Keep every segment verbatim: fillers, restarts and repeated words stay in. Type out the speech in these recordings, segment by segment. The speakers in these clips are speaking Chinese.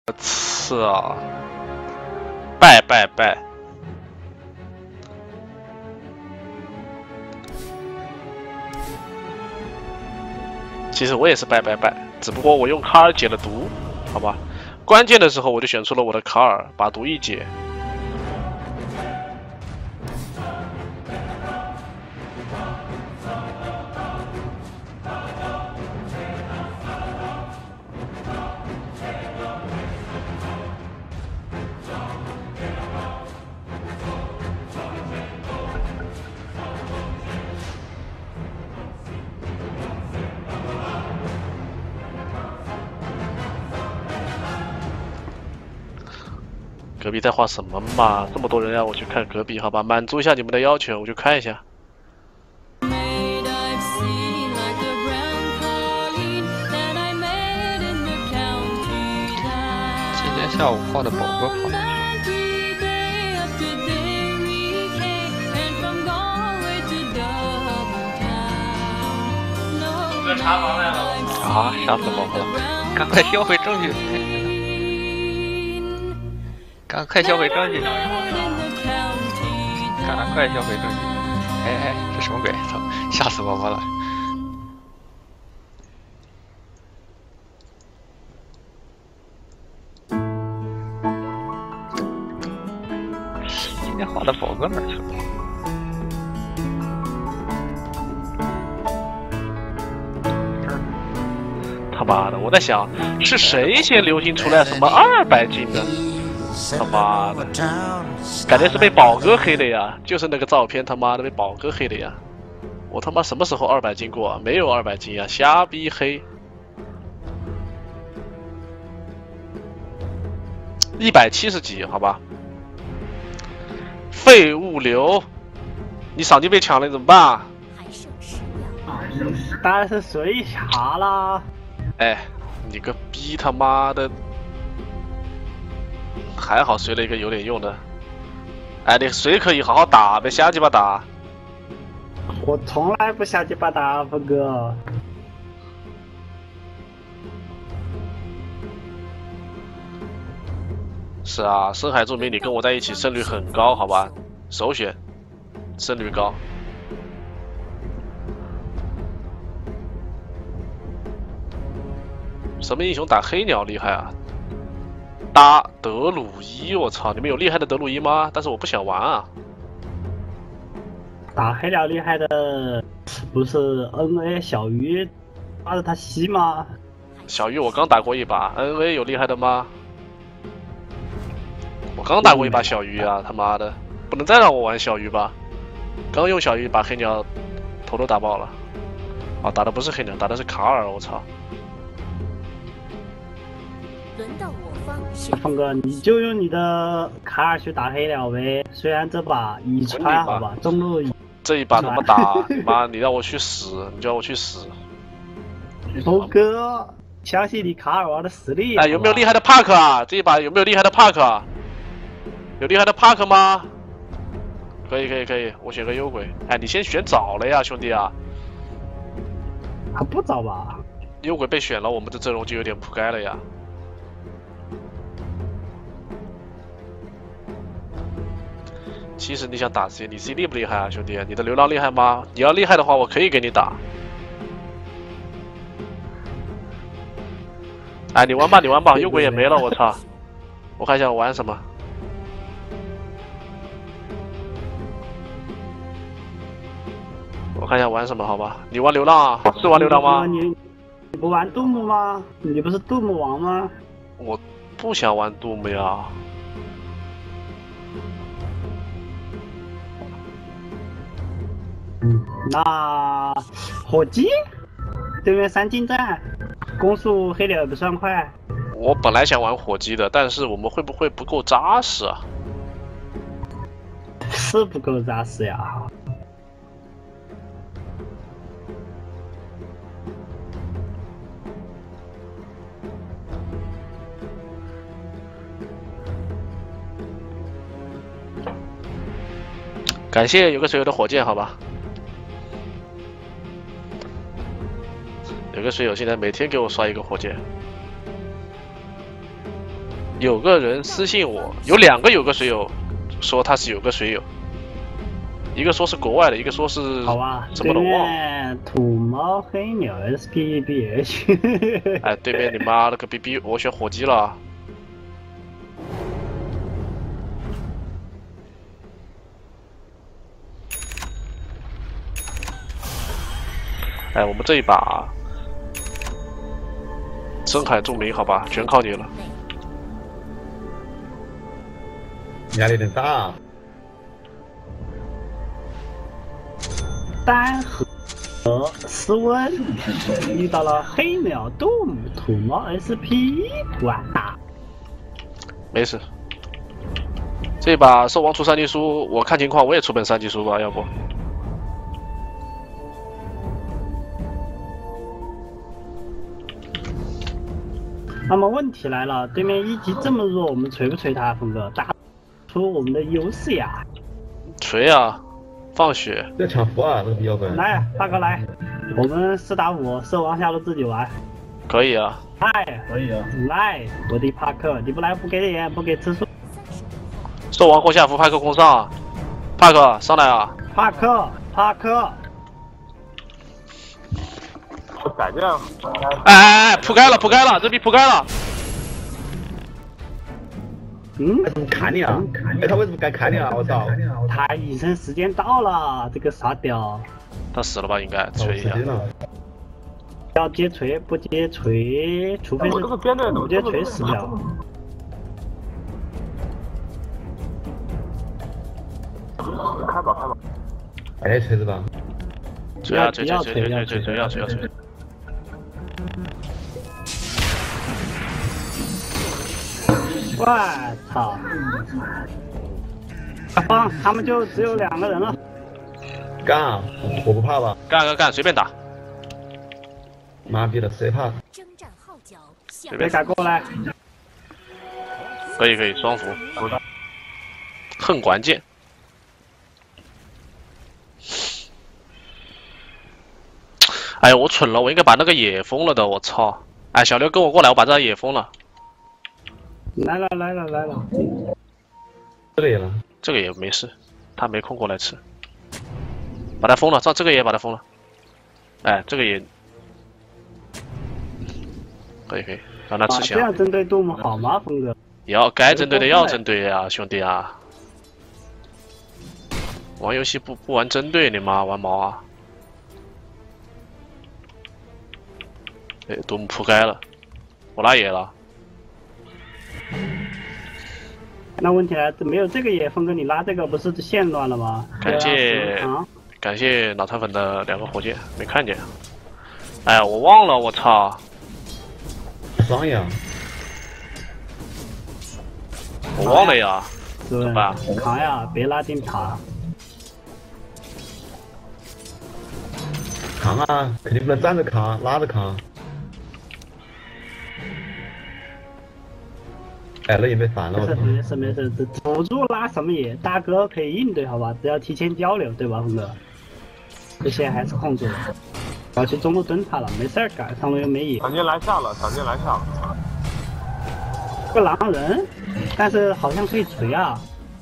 是啊，拜拜拜。其实我也是拜拜拜，只不过我用卡尔解了毒，好吧？关键的时候我就选出了我的卡尔，把毒一解。 隔壁在画什么嘛？这么多人让我去看隔壁，好吧，满足一下你们的要求，我就看一下。 今天下午画的宝哥跑哪去？ 这茶房来了！ 啊，吓死宝哥了！赶快销毁证据！ 赶快销毁证据！赶快销毁证据！哎哎，这什么鬼？操！吓死宝宝了！今天画的宝哥哪去了？ 他妈的，我在想是谁先流行出来什么二百斤的？ 他妈的，感觉是被宝哥黑的呀！就是那个照片，他妈的被宝哥黑的呀！我他妈什么时候二百斤过啊？没有二百斤啊，瞎逼黑！一百七十几，好吧。废物流，你赏金被抢了，你怎么办？ 当然是水侠啦！ 哎，你个逼他妈的！ 还好随了一个有点用的，哎，你谁可以好好打，别瞎鸡巴打。 我从来不瞎鸡巴打，峰哥。 是啊，深海著名，你跟我在一起胜率很高，好吧？首选，胜率高。什么英雄打黑鸟厉害啊？ 打德鲁伊，我操！你们有厉害的德鲁伊吗？但是我不想玩啊。 打黑鸟厉害的不是 N A 小鱼抓着他吸吗？ 小鱼我刚打过一把 ，N A 有厉害的吗？我刚打过一把小鱼啊！他妈的，不能再让我玩小鱼吧？刚用小鱼把黑鸟头都打爆了。啊，打的不是黑鸟，打的是卡尔，我操！ 轮到我方， 峰哥，你就用你的卡尔去打黑鸟呗。虽然这把一穿好吧，中路这一把怎么打？妈，你让我去死！你叫我去死！ 峰哥，相信你卡尔王的实力。 哎，有没有厉害的帕克啊？这一把有没有厉害的帕克啊？有厉害的帕克吗？可以可以可以，我选个幽鬼。哎，你先选早了呀，兄弟啊！ 还不早吧？ 幽鬼被选了，我们的阵容就有点铺盖了呀。 其实你想打 C， 你 C 厉不厉害啊，兄弟？你的流浪厉害吗？你要厉害的话，我可以给你打。哎，你玩吧，你玩吧，幽鬼也没了，我操！我看一下我玩什么。我看一下玩什么，好吧？你玩流浪啊？是玩流浪吗？ 你你不玩杜牧吗？你不是杜牧王吗？ 我不想玩杜牧呀。 嗯，那火鸡对面三近战，攻速黑鸟也不算快。 我本来想玩火鸡的，但是我们会不会不够扎实啊？ 是不够扎实呀。 感谢有个水友的火箭，好吧。有个水友现在每天给我刷一个火箭。 有个人私信我，有两个有个水友说他是有个水友，一个说是国外的，一个说是好吧， 什么的忘了。 了。土猫黑鸟 S P B H。 哎，对面你妈了个逼逼，我选火鸡了。哎，我们这一把深海著名，好吧，全靠你了。 压力有点大。 单核斯温遇到了黑鸟 Doom 土猫 S P， 哇大。 没事，这把兽王出三级书，我看情况我也出本三级书吧，要不。 那么问题来了，对面一级这么弱，我们锤不锤他？峰哥，打出我们的优势呀！ 锤啊，放血！ 要抢符啊，这个必要本。 来，大哥来，我们四打五，兽王下路自己玩。 可以啊。 来，可以啊。来，我的帕克，你不来不给脸，不给吃素。 兽王攻下符，帕克攻上，帕克上来啊！ 帕克，帕克。 改这样， 哎哎哎，铺盖了，铺盖了，这逼铺盖了。 嗯， 他怎么砍你啊？哎，他为什么敢砍你啊？我操！ 他隐身时间到了，这个傻屌。 他死了吧？应该锤一下。 要接锤，不接锤，除非是这个边队不接锤死不了。 开吧开吧。 哎，锤子吧。 锤啊锤锤锤锤锤锤锤要锤要锤！ 我操！放，他们就只有两个人了。 干啊！我不怕吧？ 干干干，随便打。 妈逼的，谁怕？ 征战号角响随便改过来。 可以可以，双符。恨关键。哎呀，我蠢了，我应该把那个野封了的，我操！哎，小刘跟我过来，我把这野封了。 来了来了来了， 这个也了， 这个也没事，他没空过来吃，把他封了，这这个也把他封了。哎，这个也可以可以，让他吃香。 这样针对杜牧好吗，峰哥？ 要该针对的要针对呀，兄弟啊！玩游戏不不玩针对，你妈玩毛啊！哎，杜牧铺盖了，我拉野了。 那问题来，没有这个野，峰哥你拉这个不是线乱了吗？ 感谢啊， 感谢脑残粉的两个火箭，没看见。哎呀，我忘了，我操！ 双呀！ 我忘了呀， 怎么办？ 扛呀，别拉进塔。 扛啊，肯定不能站着扛，拉着扛。哎，那也没反了，我操！ 没事没事，这辅助拉什么野，大哥可以应对，好吧？只要提前交流，对吧，峰哥？这些还是控制的。要去中路蹲他了，没事儿干，上路又没野。 抢劫来下了，抢劫来下了。 个狼人，但是好像可以锤啊。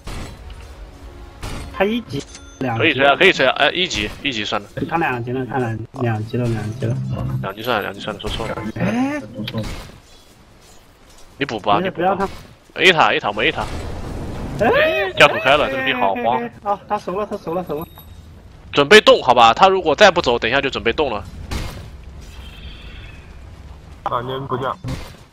他一级两可以锤啊，可以锤啊！哎，一级一级算了， 他两级了，他两两级了，两级了。 两级算了，两级算了，说错了。 哎， 你补吧，你补不要他。 A 塔 A 塔我们 A 塔。 哎， 教主开了，这个地好慌。 啊，他熟了，他熟了，熟了。 准备动，好吧？他如果再不走，等一下就准备动了。 反正不降。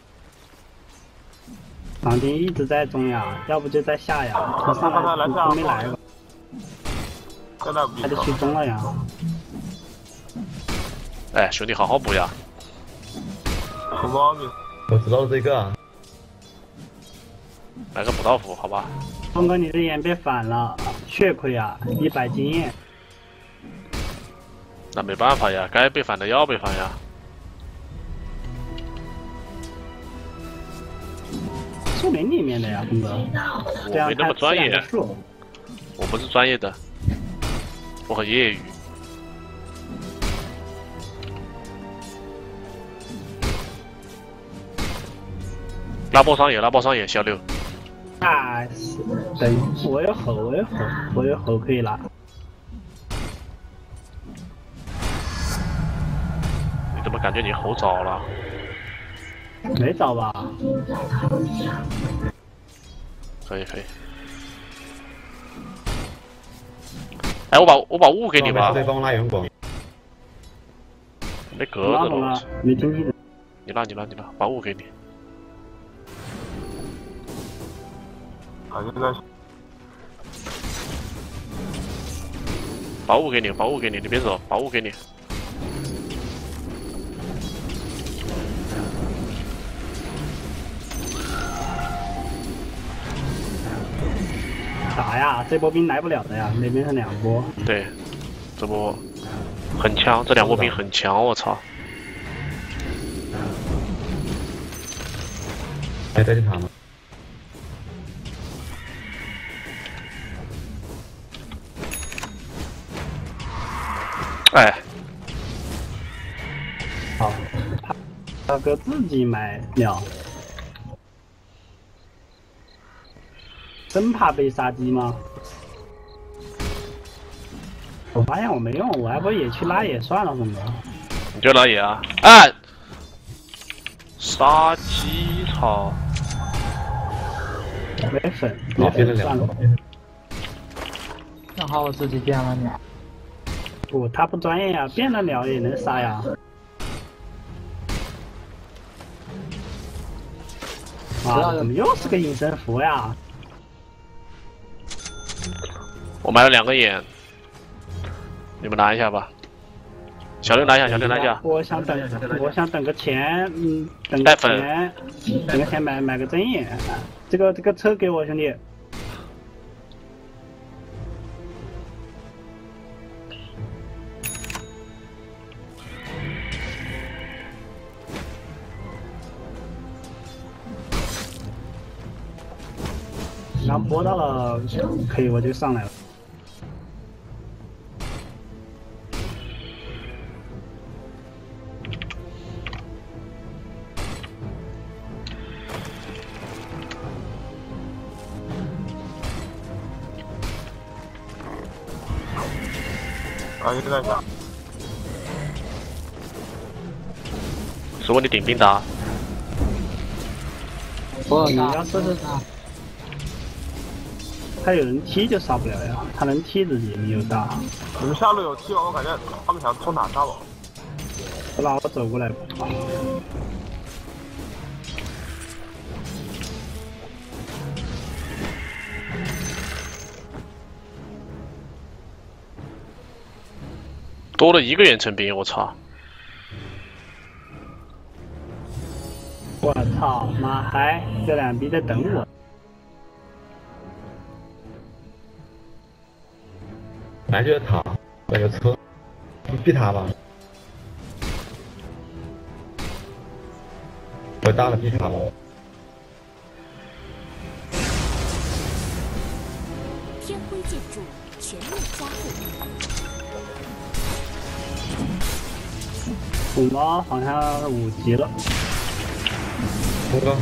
场丁一直在中呀，要不就在下呀。他上来都没来吧？他就去中了呀。 哎，兄弟，好好补呀！ 有毛病。 我知道这个啊。 来个补刀符，好吧。 峰哥，你的眼被反了，血亏啊，一百经验。 那没办法呀，该被反的要被反呀。 树林里面的呀，峰哥。 我没那么专业，我不是专业的，我很业余。 拉波商业，拉波商业，小刘。 啊，是，对，我有后，我有后，我有后可以拿。 你怎么感觉你后着了？ 没着吧？ 可以可以。哎，我把我把五给你吧。 对，帮我拿远光。 没格子了。 没听清。 你拿你拿你拿，把五给你。 啊，现在把五给你，把五给你，你别走，把五给你。 打呀，这波兵来不了的呀，那边是两波。 对，这波很强，这两波兵很强，我操！ 还在这塔吗？ 哎， 好，大哥自己买鸟，真怕被杀鸡吗？我发现我没用，我要不也去拉野算了，峰哥。 你就拉野啊！哎，杀鸡操！ 没粉， 老变了算了。 正好我自己变了鸟。 不，他不专业呀，变了鸟也能杀呀。啊，怎么又是个隐身符呀？ 我买了两个眼，你们拿一下吧。小刘拿一下，小刘拿一下。 我想等，我想等个钱，嗯，等带个钱，等个钱买买个针眼。这个这个车给我兄弟。然后播到了，可以我就上来了。 啊，现在下。 是我的顶兵打。 我你要是他有人踢就杀不了呀，他能踢自己，你有杀。 你们下路有踢吗？我感觉他们想冲塔杀我。 那我走过来吧。 多了一个远程兵，我操！ 我操，妈嗨，这两逼在等我。 来就是塔，那个车，逼塔吧。我大了逼塔了。 天辉建筑全面加固。 虎猫好像五级了。 峰哥，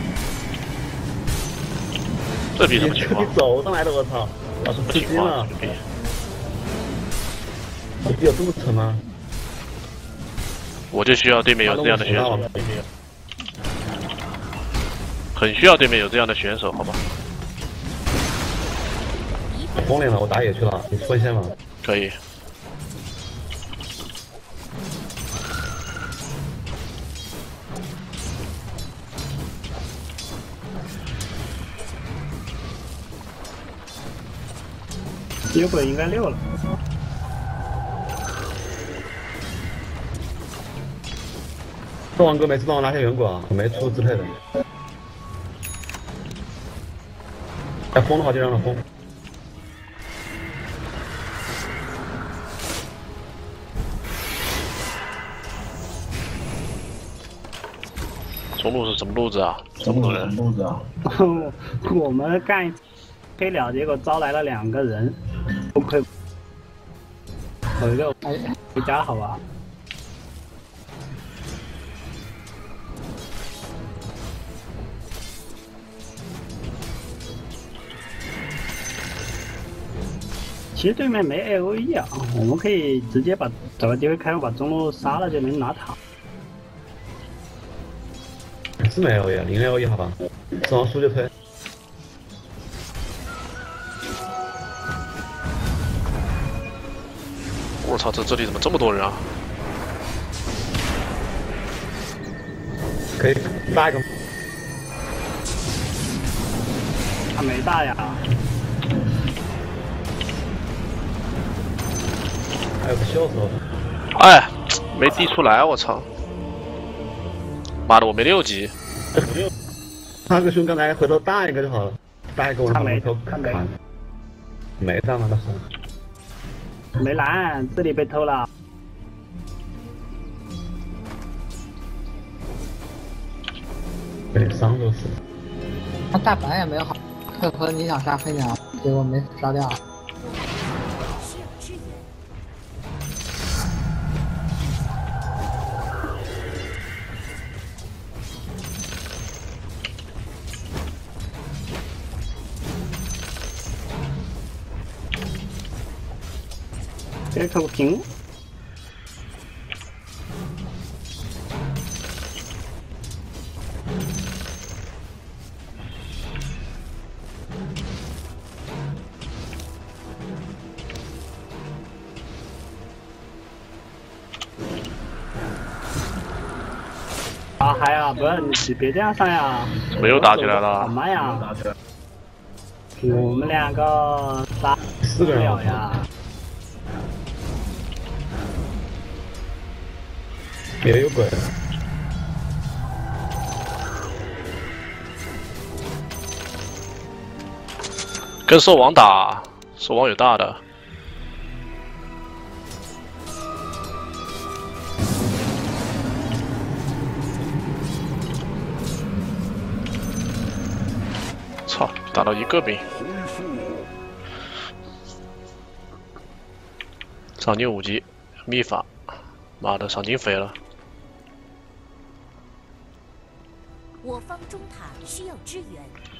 这逼什么情况？ 你走上来的，我操！老是吃惊了。你逼有这么蠢吗？ 我就需要对面有这样的选手，很需要对面有这样的选手，好吧？ 红脸了，我打野去了，你出线吗？ 可以。 结果应该溜了。 这王哥每次帮我拿下远管，我没出支配的。要封的话就让他封。 中路是什么路子啊？这么多人。 路子啊！我们干黑鸟，结果招来了两个人，不亏。有一个回家好吧？ 其实对面没 A O E 啊，我们可以直接把找个机会开把中路杀了就能拿塔。 是没 A O E 啊，零 A O E 好吧，正好输就推。 我操，这这里怎么这么多人啊？ 可以打一个。 他没大呀。 还有个小手。 哎，没滴出来，我操！妈的，我没六级。 他个兄刚才回头打一个就好了，打一个我他没头他没没打吗？那是。 没蓝，这里被偷了。 有点伤就是。 他大白也没有好，配合你想杀飞鸟，结果没杀掉。 需要支援。 这可不平。啊，还呀，不是你别这样上呀！ 怎么又打起来了？ 好慢呀！我们两个打四个人了呀！ 也有鬼。 跟兽王打，兽王有大的。操，打到一个兵。赏金五级，秘法，妈的，赏金飞了。 我方中塔需要支援。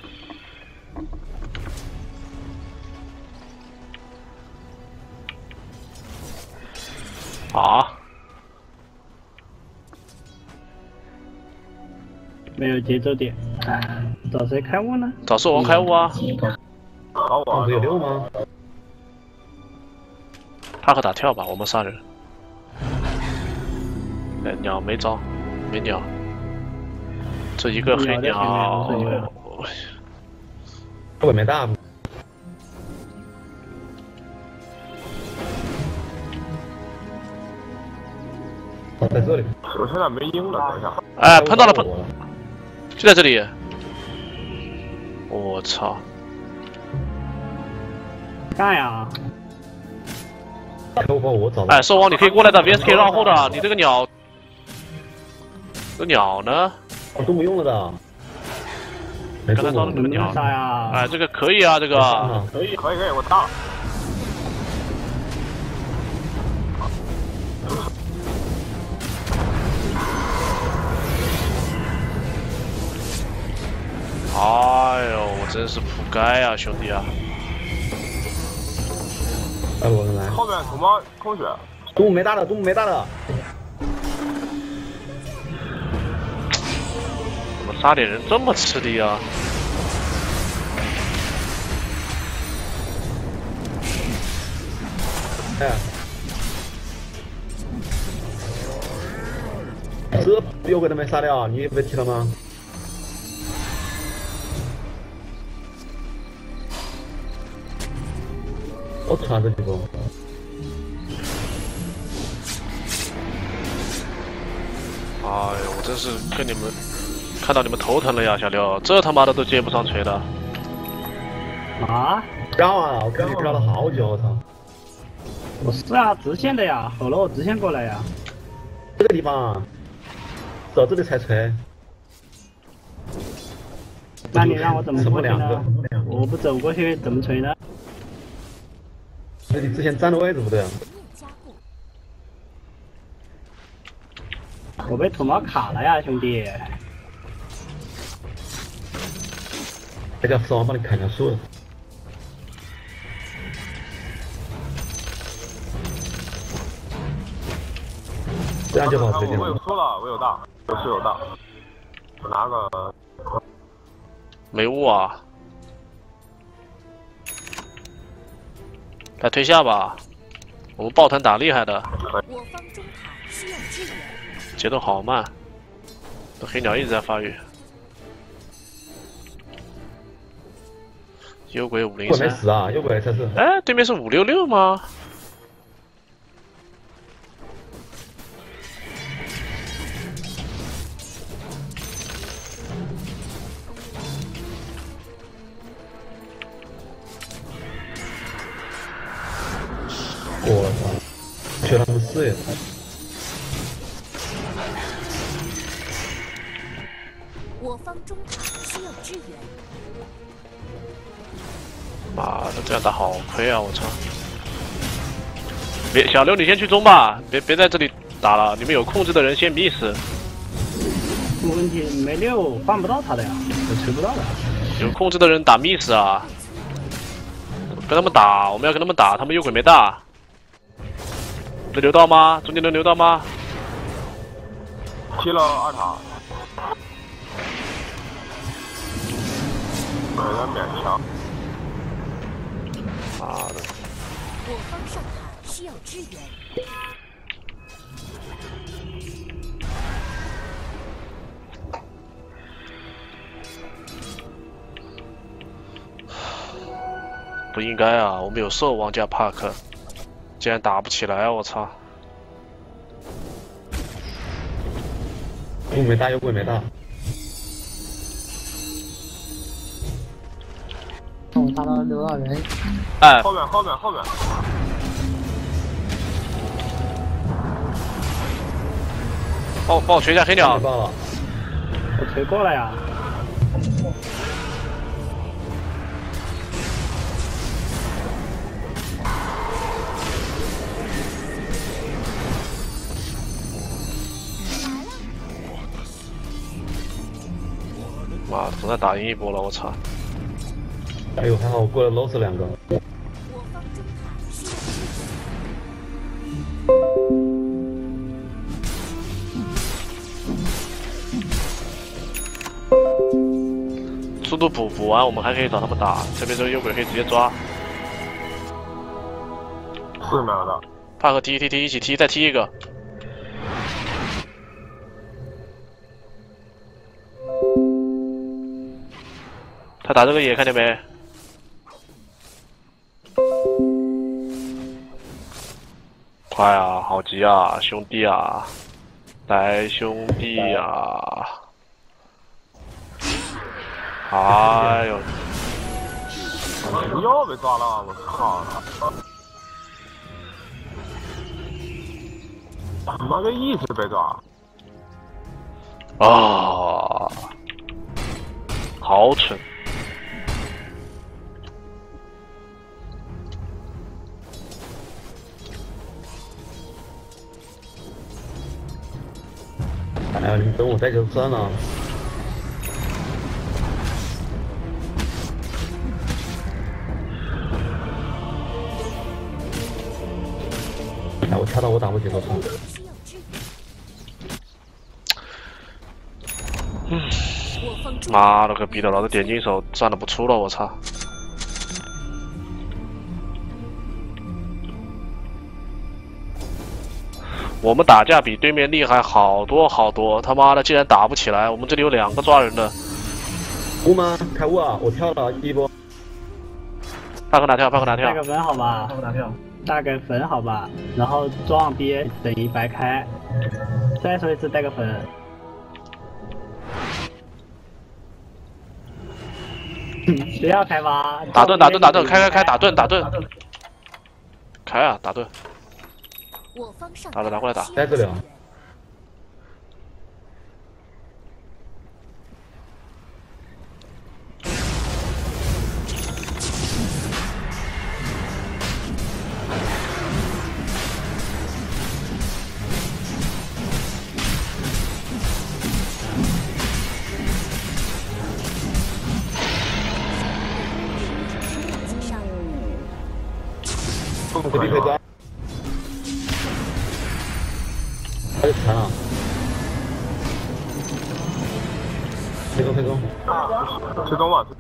啊！ 没有节奏点，哎，找谁开悟呢？ 找兽王开悟啊！ 找我不是有六吗？ 他和打跳吧，我们杀人。哎，鸟没招，没鸟。这一个黑鸟， 我没大。在这里。 我现在没鹰了，等一下。 哎，碰到了，碰，就在这里。我操！ 干呀！ 我把我找到。 哎，兽王，你可以过来的 ，V S K 绕后的，你这个鸟，这鸟呢？ 我都没用了的。 刚才招的这个鸟， 杀呀！ 哎，这个可以啊，这个。 可以可以可以，我大了。 哎呦，我真是扑街啊，兄弟啊！ 哎，我来。 后面什么空血？ 中午没大的，中午没大的。 怎么杀点人这么吃力啊？ 哎。这有鬼都没杀掉，你被踢了吗？我传这几波。 哎呦，我真是跟你们看到你们头疼了呀，小六，这他妈的都接不上锤的。 啊？ 绕啊！我看你绕了好久，我操！ 我是啊，直线的呀，好了，我直线过来呀。 这个地方，走这里才锤。 那你让我怎么过去呢？ 个我不走过去怎么锤呢？ 那你之前站的位置不对啊。 我被土猫卡了呀，兄弟！ 那叫狮王帮你砍掉树了。 这样就好推荐我有了。 说了，我有大，有是有大，我拿个没雾啊，来推下吧，我们抱团打厉害的， 我方中塔需要支援。 节奏好慢，这黑鸟一直在发育。幽鬼五零我没三， 死啊，又鬼测试。 哎，对面是五六六吗？ 我操，缺他们四也太。 我方中塔需要支援。 妈的，这样打好亏啊！我操！别，小刘你先去中吧，别别在这里打了，你们有控制的人先 miss。 问题没六换不到他的呀，我吹不到的。 有控制的人打 miss 啊！跟他们打，我们要跟他们打，他们右鬼没大。能留到吗？中间能留到吗？ 踢了二塔，有点勉强。 妈的！ 我方上塔需要支援。 不应该啊！我们有兽王加帕克，竟然打不起来啊！我操！ 雾没大，幽鬼没大。 我打到刘老人， 哎， 后面后面后面， 帮我帮我锤一下黑鸟太。爆了！ 我吹过了呀。 妈的，总算打赢一波了！我操！ 哎呦，还好我过了 loss 两个。 我方中塔需要支援。 速度补补完，我们还可以找他们打。这边这个幽鬼可以直接抓。 四秒的， 帕克踢踢踢，一起踢，再踢一个。他打这个野，看见没？快啊，好急啊，兄弟啊！来，兄弟啊！哎呦， 又被抓了，我靠！妈个一直被抓， 啊，好蠢！ 哎呀，你们等我带就算了。哎，我跳到我挡不起，我操！ 需要支援。我方中妈了个逼的，老子点金手赚的不出了，我操！我们打架比对面厉害好多好多，他妈的竟然打不起来！我们这里有两个抓人的， 雾吗？开雾啊！我跳了一波。 帕克哪跳？帕克哪跳带？个分好吧，带个分好吧，然后撞 B 等于白开。再说一次带个分。不要开吧！ 打盾打盾打盾，开开开，打盾打盾，开啊打盾！ 我方上打了拿过来打在这里啊。 上不这里可以抓。 他就残了。推中推中， 推中吧。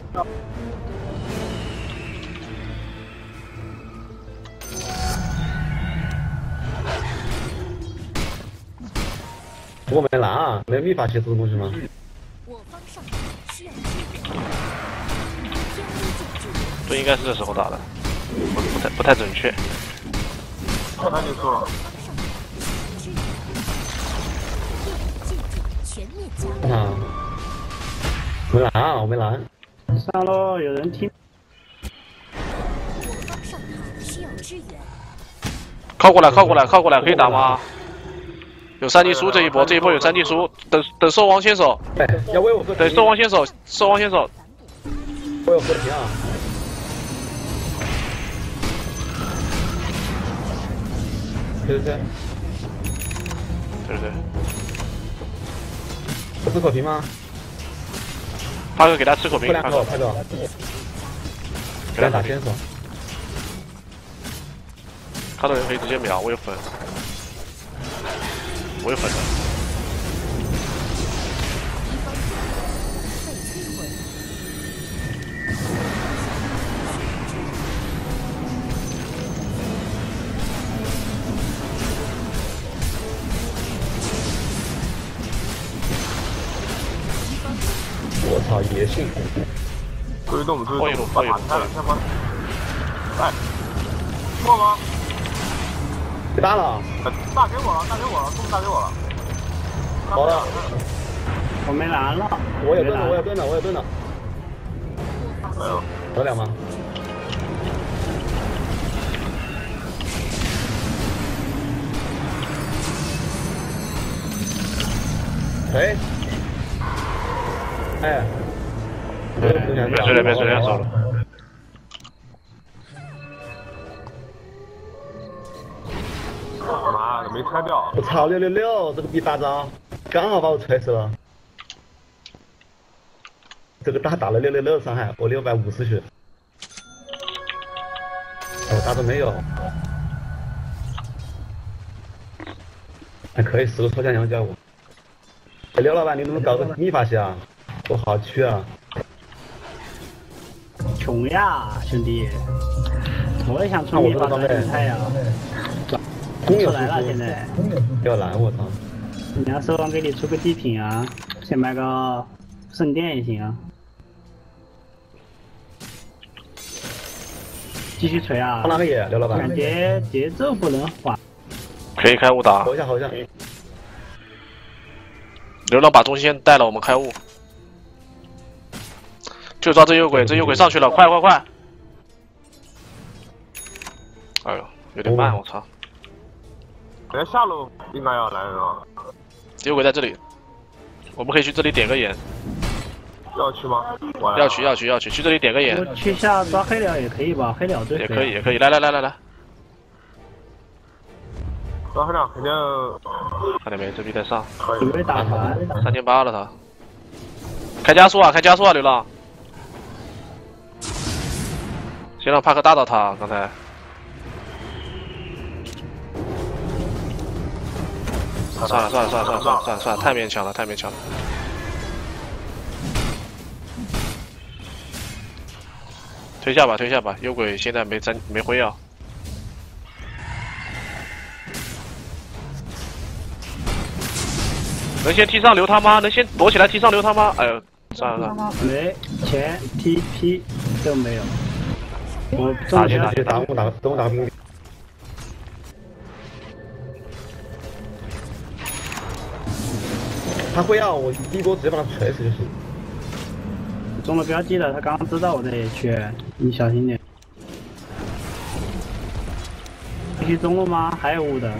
我没蓝啊，没秘法写这种东西吗？ 我方上塔需要支援。天威建筑。 不应该是这时候打的，不不太不太准确。 太难结束了。 全面加啊，没蓝啊，我没蓝。 上路有人听。 我方上塔需要支援。 靠过来，靠过来，靠过来，可以打吗？有三 D 书这一波，这一波有三 D 书，等等兽王先手， 哎，要为我喝等兽王先手，兽王先手， 我有喝停啊。对对对， 对对对， 不吃口瓶吗？ 帕克给他吃口瓶， 喝两口， 帕克帕克， 给他打先打先手。 看到人可以直接秒，我有粉，我有粉的。 我操，野性！ 追动追后一路动，把塔拆了，拆关。哎，过吗？ 被打了， 大给我了，大给我了，送大给我了。 好了， 我没蓝了。 我有盾了，我有盾了，我有盾了。 没有， 得了吗？哎，哎， 没事了，没事了，走了。 妈的，没拆掉。 我操，六六六，这个逼大招，刚好把我锤死了。这个大打了六六六伤害，我六百五十血。我大招没有。还可以，十个抽象羊教我。哎，刘老板，你能不能搞个秘法系啊？我好缺啊！ 穷呀，兄弟！我也想出秘法来人才呀。 空有出来了，现在。 要蓝，我操！ 人家兽王给你出个地品啊，先买个圣殿也行啊。继续锤啊！ 放哪个野，刘老板？ 感觉节奏不能缓。 可以开雾打， 吼一下，吼一下。 流浪把中线带了，我们开雾。就抓这右鬼，这右鬼上去了，快快快！哎呦，有点慢，我操！ 人家下路应该要来人了。 右鬼在这里，我们可以去这里点个眼。 要去吗？ 要去要去要去，去这里点个眼。 我去下抓黑鸟也可以吧？黑鸟最也可以也可以，来来来来来。 抓黑鸟肯定。 看见没？这逼在上。 准备打团。 三千八了他。开加速啊！开加速啊！流浪。先让帕克打倒他，刚才。算了算了算了算了算了算了算了，太勉强了太勉强了。推下吧推下吧，幽鬼现在没真没灰啊。能先踢上留他吗？能先躲起来踢上留他吗？哎呦，算了算了。 没钱 T P 都没有。我打去打去打我打等我打兵。他会要我第一波直接把他锤死就行。 中了标记了，他刚刚知道我在野区，你小心点。必须中了吗？还有雾的。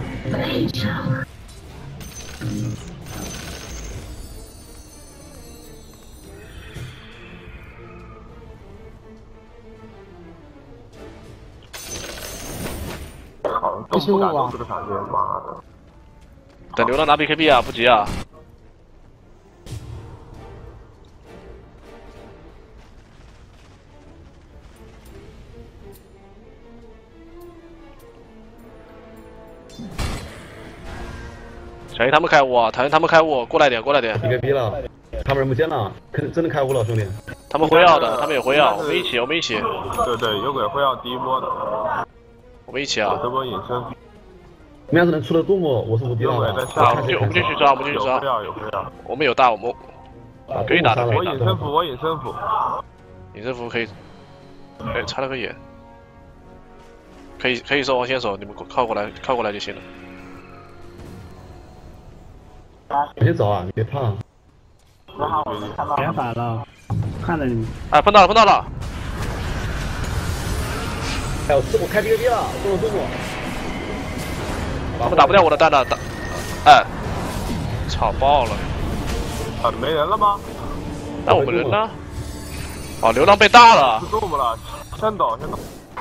好，都不敢动这个闪电，妈的！ 等流浪拿 B K B 啊，不急啊。 小心他们开我，小心他们开我，过来点，过来点。 一个逼了，他们人不见了，肯定真的开五了，兄弟。 他们会要的，他们也会要，我们一起，我们一起。 对对，有鬼会要第一波的。 我们一起啊！ 这波隐身。 没样子能出得动不？我是无敌了。 好，我们就我们就去抓，我们就去抓。 有会要，有会要。 我们有大，我们可以打的，可以打的。 我隐身符，我隐身符。 隐身符可以，哎，插了个眼。可以可以守，王先守，你们靠过来，靠过来就行了。 我先走啊，你别怕。 别反了，看着你。 哎，碰到了，碰到了。 哎，我我开第一个逼了，动我动我。 他们打不掉我的蛋蛋，打，哎，吵爆了。 啊，没人了吗？ 那我们人呢？哦，流浪被大了。 不动了，先走，先走。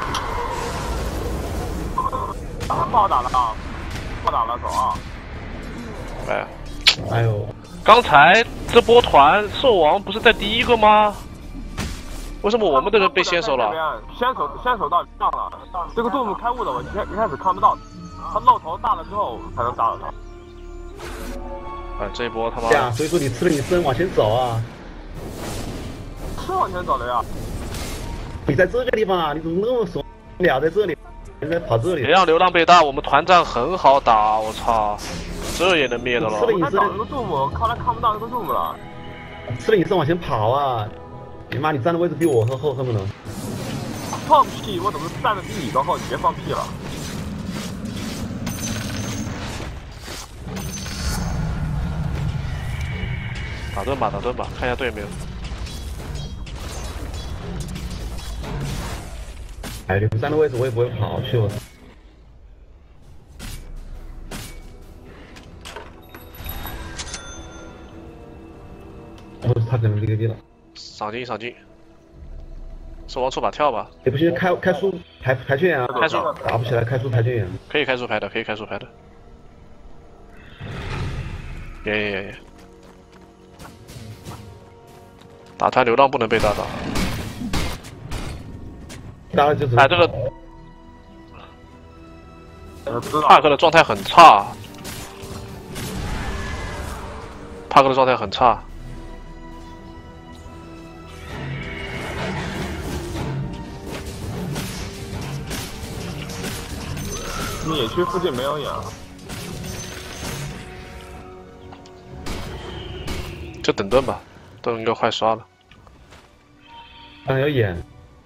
不好打了啊！不好打了，走啊！ 哎， 哎呦， 刚才这波团兽王不是在第一个吗？为什么我们这个被先手了？ 先手先手到上了，这个杜牧开悟的，我一开一开始看不到，他露头大了之后才能打到他。 哎，这一波他妈！ 呀，所以说你吃了你身往前走啊！ 是往前走的呀！ 你在这个地方啊，你怎么那么怂？俩在这里，人在跑这里。 别让流浪被大，我们团战很好打，我操，这也能灭的了。 吃了你身， 那个杜牧，看来看不到那个杜牧了。 吃了你身往前跑啊！你妈，你站的位置比我和后后面呢。 放屁！我怎么站的比你高后？你别放屁了。 打盾吧，打盾吧，看一下队有没有。 哎，你们站的位置我也不会跑去我。我他可能这个地了。 赏金赏金，兽王出把跳吧。 也不行，开开书排排圈啊， 开书打不起来，开书排圈员。 可以开书排的，可以开书排的。耶耶耶！打团流浪不能被打倒。 打了就是。 哎，这个帕克的状态很差，帕克的状态很差。 野区附近没有眼， 就等盾吧，盾应该快刷了。 刚有眼，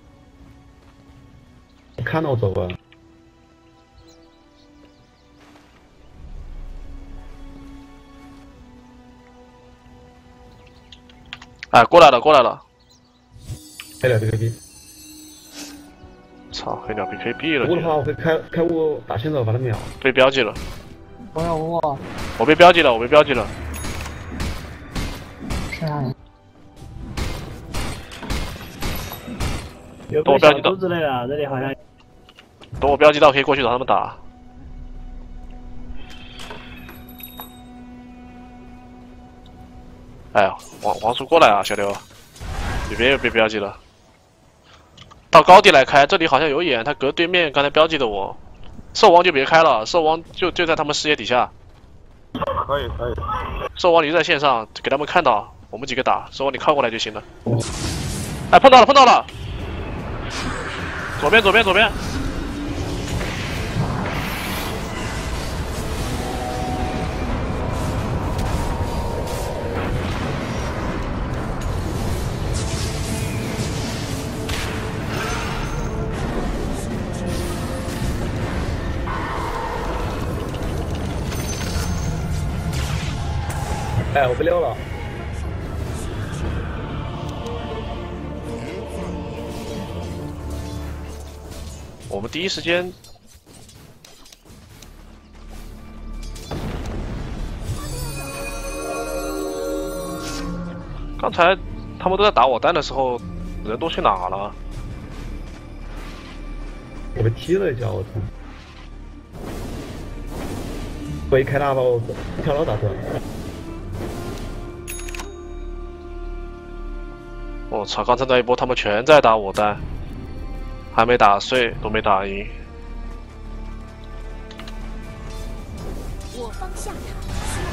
看到我走过来。 哎，过来了，过来了。 黑了这个逼。 操，黑鸟被 K B 了。 我的话，我会开开雾打先手把他秒。 被标记了。 我有我。 我被标记了，我被标记了。 是啊。 等我标记到。 之类的，这里好像。 等我标记到，可以过去找他们打。哎呀，王王叔过来啊，小刘，你别被标记了。到高地来开，这里好像有眼，他隔对面刚才标记的我。兽王就别开了，兽王就就在他们视野底下。 可以可以。 兽王你就在线上，给他们看到，我们几个打。兽王你靠过来就行了。哎，碰到了碰到了，左边左边左边。 哎，我被溜了。 我们第一时间，刚才他们都在打我单的时候，人都去哪了？ 我被踢了一脚，我操！我一开大把我一条刀打断。 我操！刚才那一波他们全在打我单，还没打碎，都没打赢。 我方下塔需要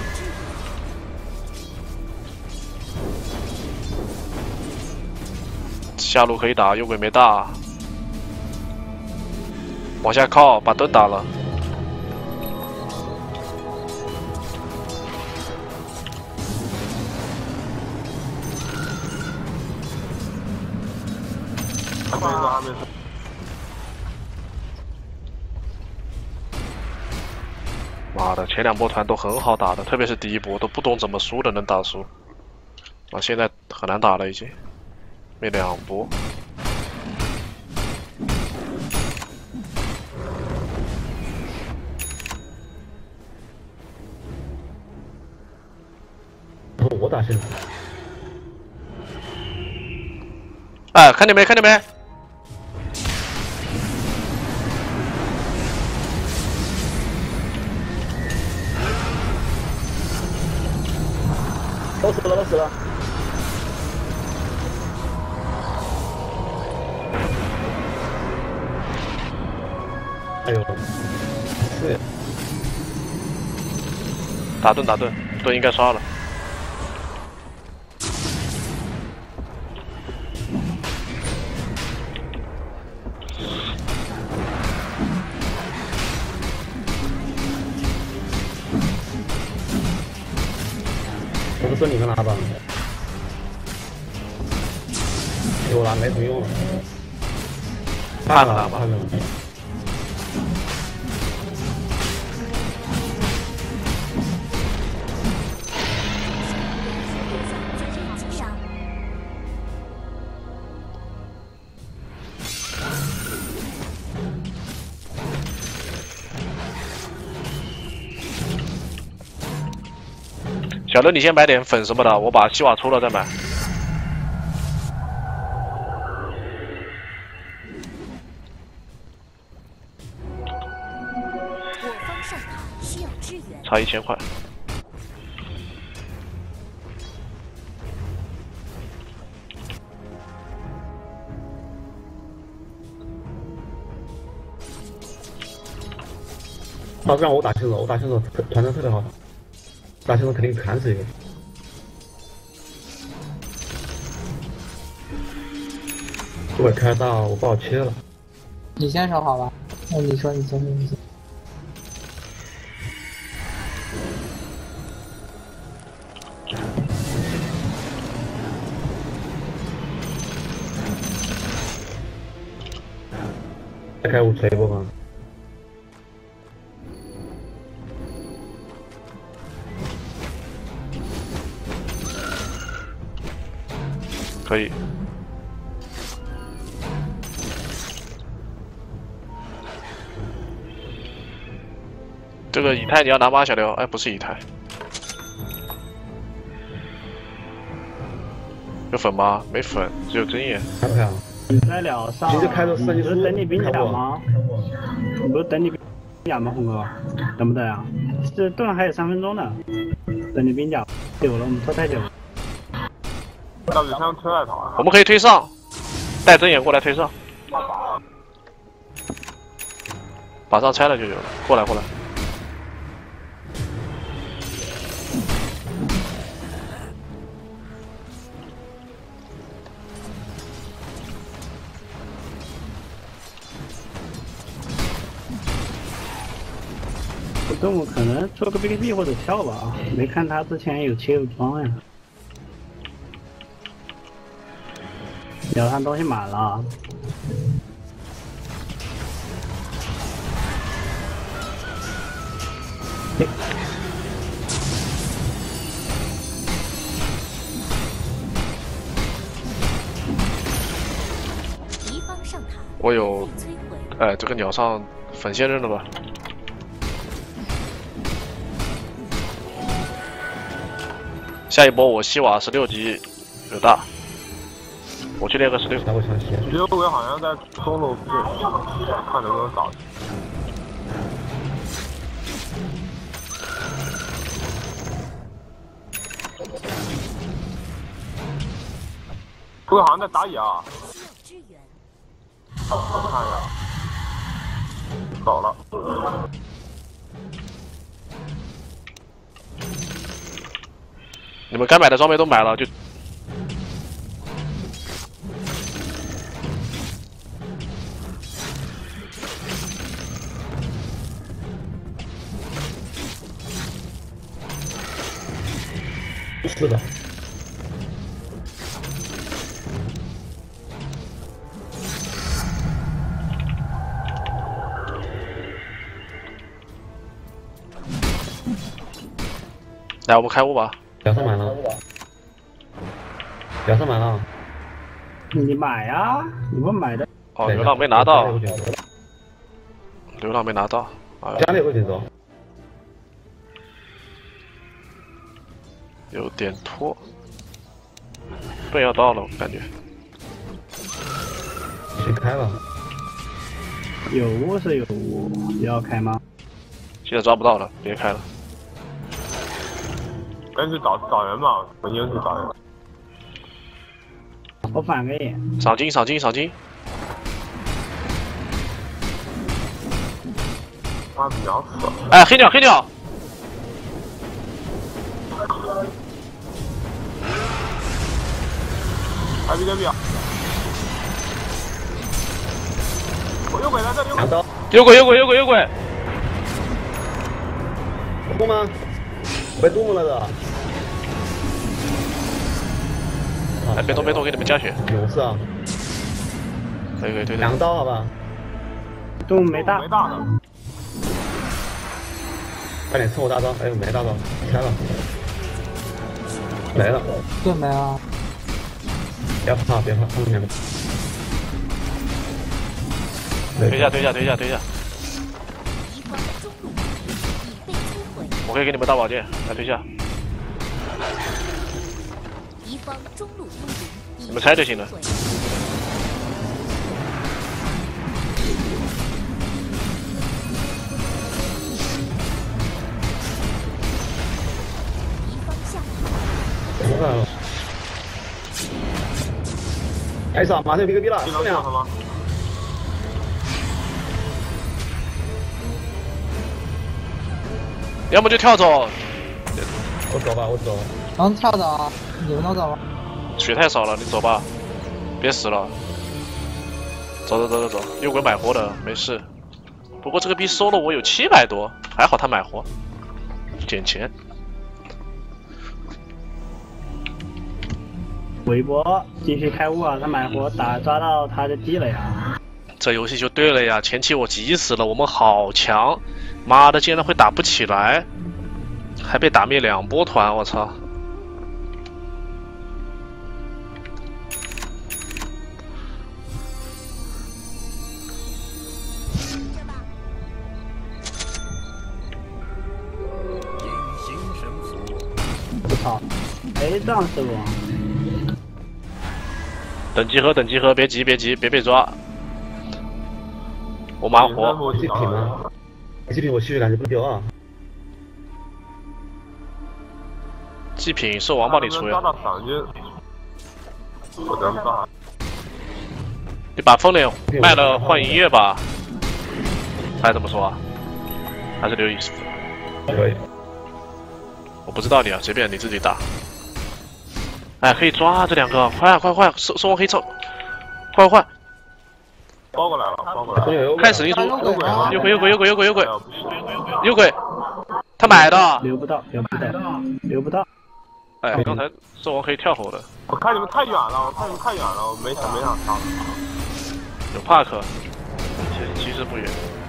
下路可以打，右鬼没大，往下靠，把盾打了。 还没事，还没事。 妈的，前两波团都很好打的，特别是第一波都不懂怎么输的能打输，啊，现在很难打了已经，没两波。 我打现在。 哎，看见没？看见没？ 都死了，都死了。哎呦，是。 打盾，打盾，盾应该刷了。 我不是你们拿吧？我拿没什么用了。 看了拿吧。小乐，你先买点粉什么的，我把西瓦出了再买。 我方上塔需要支援。 差一千块。 要不然我打新手，我打新手团战特别好打。打新手肯定砍死一个。这会开大，我不好切了。 你先手好吧？那你说，你先说，你先。 再开五锤不吗？ 可以。这个以太你要拿吗？小刘？哎，不是以太。有粉吗？没粉，只有针眼。 看不看？ 你在聊上， 直接开到四级你不是等你兵甲吗？你不是等你兵甲吗，红哥？等不等啊？这盾还有三分钟呢，等你兵甲久了，我们拖太久了。 到底先推外头啊？ 我们可以推上，带针眼过来推上，把上拆了就有了。过来，过来。 动物可能做个 B K B 或者跳吧，没看他之前有切入装呀。鸟上东西满了。 敌方上塔我有， 被摧毁。 哎，这个鸟上粉先扔了吧。下一波我西瓦十六级有大，我去练个十六。 那我想写。 刘伟好像在中路附近，看能不能找。刘伟好像在打野啊。 需要支援。 我看一下，走了。 你们该买的装备都买了，就是的。 来，我们开悟吧。 两上满了。两上满了。 你买呀、啊？你不买的？ 哦，流浪没拿到。流浪没拿到。啊， 家里有个选择。 有点拖。不要到了，我感觉。 先开吧。 有雾是有雾，要开吗？ 现在抓不到了，别开了。 赶紧找找人吧，我应去找人。 我反个眼。 赏金，赏金，赏金。 妈比较死。 哎，黑鸟，黑鸟。 哎，别别别！我有鬼在这里。 两刀。 有鬼，有鬼，有鬼，有鬼。 动吗？被动了的。 哎，别动，别动，给你们加血。 勇士啊！ 可以，可以，对对。 两刀好吧？ 动没大。 没大的。 快点趁我大招！哎呦，没大招，开了。来了。 对没啊？ 别怕，别怕，他们两个。 推一下，推一下，推一下，推一下。我可以给你们大宝剑，来推一下。 敌方中路幽灵， 你们拆就行了。 敌方下不干了。开始啊，马上有 B K B 了， 技能上了吗？ 要么就跳走。 我走吧，我走。 能跳的啊？你们能走吗？ 血太少了，你走吧，别死了。走走走走走，有鬼买活的，没事。不过这个币收了我有七百多，还好他买活，捡钱。 韦伯继续开悟啊！他买活打抓到他的地了呀！ 这游戏就对了呀，前期我急死了，我们好强，妈的竟然会打不起来，还被打灭两波团，我操！ 我操！哎，这样是不？ 等集合，等集合，别急，别急，别被抓。我马火。 这品吗？这品我其实感觉不丢啊。 祭品兽王帮你出呀。 我等不到。 你把风脸卖了换营业吧，还是怎么说啊？还是留意思？ 可以。 我不知道你啊，随便你自己打。哎，可以抓这两个，快快快，兽兽王黑臭，快快！ 包过来了，包过来了。 开始灵书，有鬼有鬼有鬼有鬼有鬼有鬼有有鬼，他买的。 留不到，留不到，留不到。 哎，刚才兽王黑跳后的。 我看你们太远了，我看你们太远了，我没想没想上。 有帕克，其其实不远，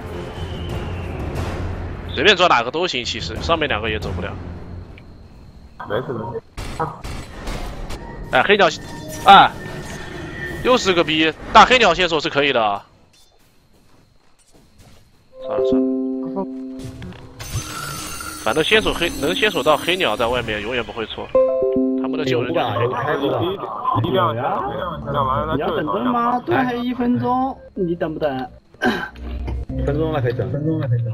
随便抓哪个都行。其实上面两个也走不了。 没事没事。 哎，黑鸟，哎，又是个逼，大黑鸟线索是可以的啊。算了算了，反正线索黑能线索到黑鸟在外面，永远不会错。他们的救人就是有开过。 一定要呀！ 要完了你要等盾吗？盾还有一分钟，你等不等？ 分钟了可以等，分钟了可以等。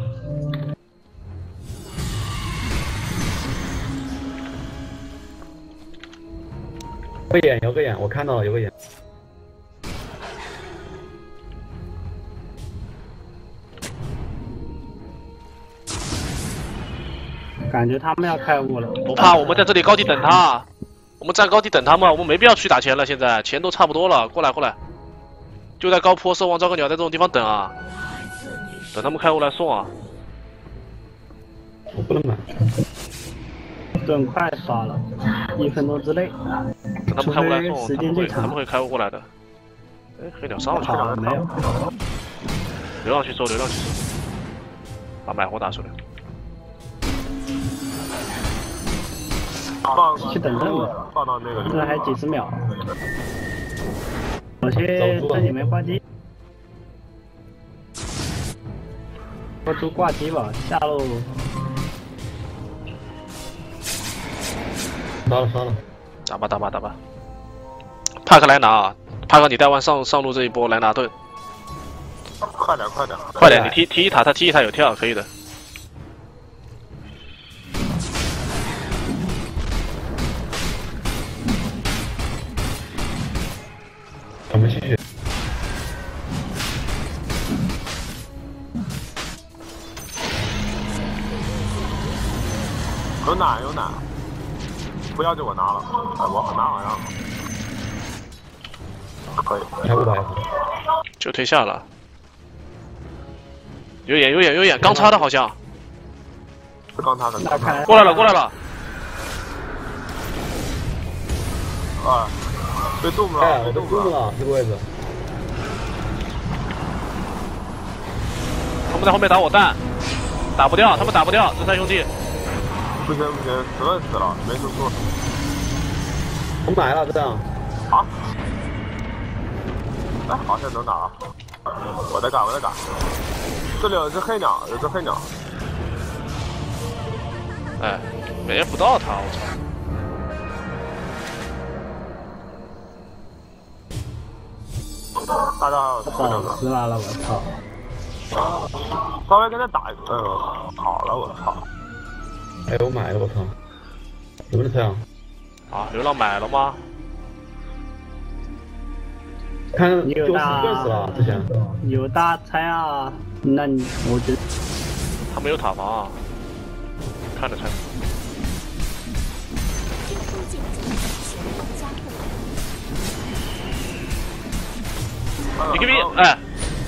有个眼，有个眼，我看到了，有个眼。 感觉他们要开悟了。 不怕，我们在这里高地等他，我们站高地等他们，我们没必要去打钱了。现在钱都差不多了，过来过来，就在高坡兽王招个鸟在这种地方等啊，等他们开悟来送啊。 我不能买， 盾快刷了。 一分钟之内， 等他们开过来送， 时他们会他间最长们。会开过来的。哎，黑鸟上去了， 好，没有。 流浪去收，流浪去收，把买火打出来。 放去等等吧， 放到那个里面。 这还几十秒。我去这里面挂机。我出挂机吧，下路。 杀了杀了， 打吧打吧打吧。帕克来拿啊！帕克你带完上上路这一波来拿盾， 快点快点！ 快点！你踢踢一塔，他踢一塔有跳，可以的。 我们继续。 有奶有奶，不要就我拿了，哎，我拿好像可以。 开五百。 就退下了。有眼有眼有眼，刚插的好像。 是刚才的。 过来了过来了。 啊，被动了， 哎，我被动被动了这个位置。 他们在后面打我蛋，打不掉，他们打不掉，这三兄弟。 不行不行，死了死了，没输出。 我买了这样。 啊？哎，好像能打了。我在干，我在干。这里有只黑鸟，有只黑鸟。 哎，没不到他，我操！ 大家有这早个， 死完了，我操！ 稍微跟他打一，哎呦，好了，我操！ 哎，我买了，我操！有没有这样？ 啊，流浪买了吗？ 看就你有四大个死了，之前。 有大猜啊？那你我觉得他没有塔防啊，看着猜。 这个路径将前方加固。 你给别哎，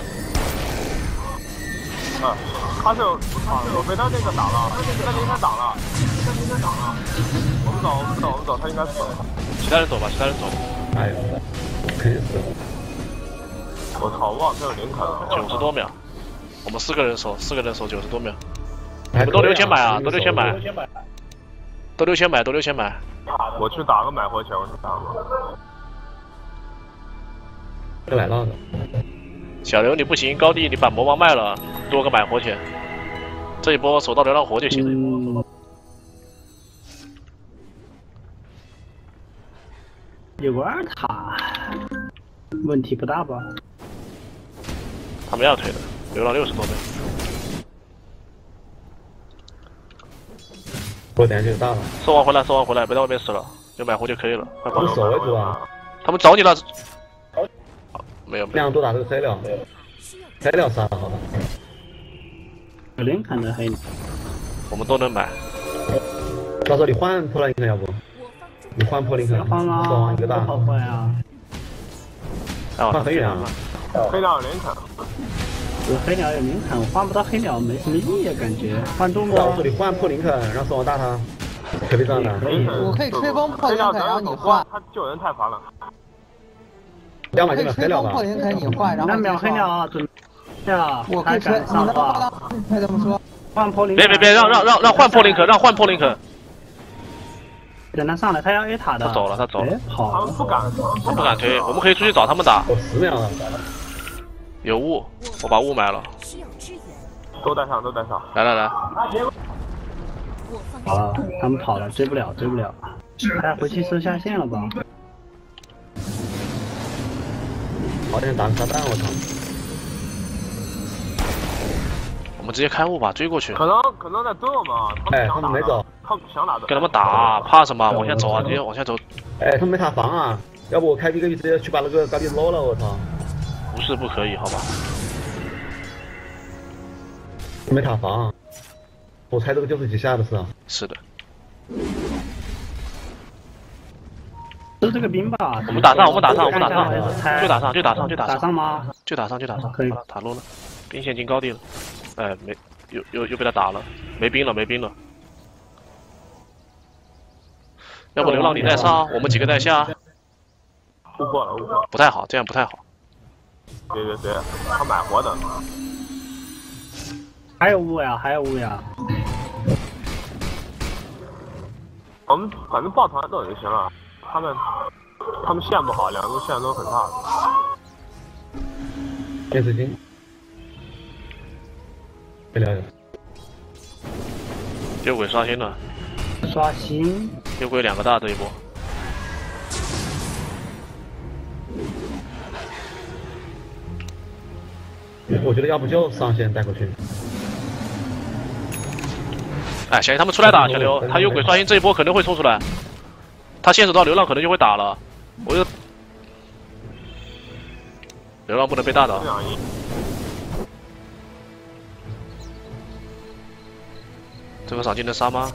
哎，他是有啊，有被他那个挡了，那应该挡了，那应该挡了。我们走，我们走，我们走，他应该死了。 其他人走吧，其他人走。 哎呦，肯定死了。 我操，我往这有林肯了。 九十多秒，我们四个人守，四个人守九十多秒。 你们都留钱买啊，都留钱买，都留钱买，都留钱买。 我去打个买回钱，我去打个。 这来了的。 小刘你不行，高地你把魔王卖了，多个买活钱。这一波守到流浪活就行了。 嗯，有个二塔，问题不大吧？ 他们要推的，流浪六十多枚。 我等下就大了。 收完回来，收完回来，别在外面死了，有买活就可以了。快跑！ 我守卫住啊！ 他们找你了。没有没有。 这样多打这个 C 料 ，C 料杀了好吧？ 有林肯的黑， 我们都能买。 到时候你换破林肯要不？你换破林肯， 换守啦， 完一个大。 好换呀！ 换黑鸟啊！ 黑鸟林肯。 有黑鸟有林肯，换不到黑鸟没什么意义，感觉换动到时候过。 你换破林肯，让守完大他，可别这样的。 可以， 我可以吹风破林肯，让你换。 他救人太烦了。 要么就买黑可以吹料吧。 风破林肯，你换，然后那秒黑鸟准备啊！ 我可以吹，你能换到？他这么说。 换破林别别别，让让让让换破林肯，让换破林肯。 等他上来，他要 A 塔的。 他走了，他走了。 跑了。 他们不敢， 我不敢推，我们可以出去找他们打。 我十秒了。 有雾，我把雾买了。 需要支援。 都带上，都带上。 来来来。 我放好了，他们跑了，追不了，追不了。他回去收下线了吧？ 好像打个炸弹，我操！ 我们直接开雾吧，追过去。 可能可能在追我们啊，他哎， 们想打他们没走。 他们想打的。 跟他们打，怕什么？往前走啊，直接往前走。 哎，他们没塔防啊！要不我开 B K B 直接去把那个高地搂了，我操！ 不是不可以，好吧？ 没塔防啊！我猜这个就是几下的事啊。 是的。 收这个兵吧。 我们打上，我们打上，我们打上，就打上，就打上，就打打上。 上吗？ 就打上，就打上。 可以好了，塔落了，兵线进高地了。哎，没，又又又被他打了，没兵了，没兵了。 要不流浪你带上，我们几个带下。 误过了，误过了。 不太好，这样不太好。 别别别，他买活的。 还有五呀，还有五呀。 我们反正抱团斗就行了。他们他们线不好，两个线都很差。 电视机。别聊了。 右鬼刷新了。 刷新。 右鬼两个大这一波。 我觉得要不就上线带过去。 哎，小心他们出来打小刘，他右鬼刷新这一波可能会冲出来，他先手到流浪可能就会打了，我就流浪不能被大倒。这个赏金能杀吗？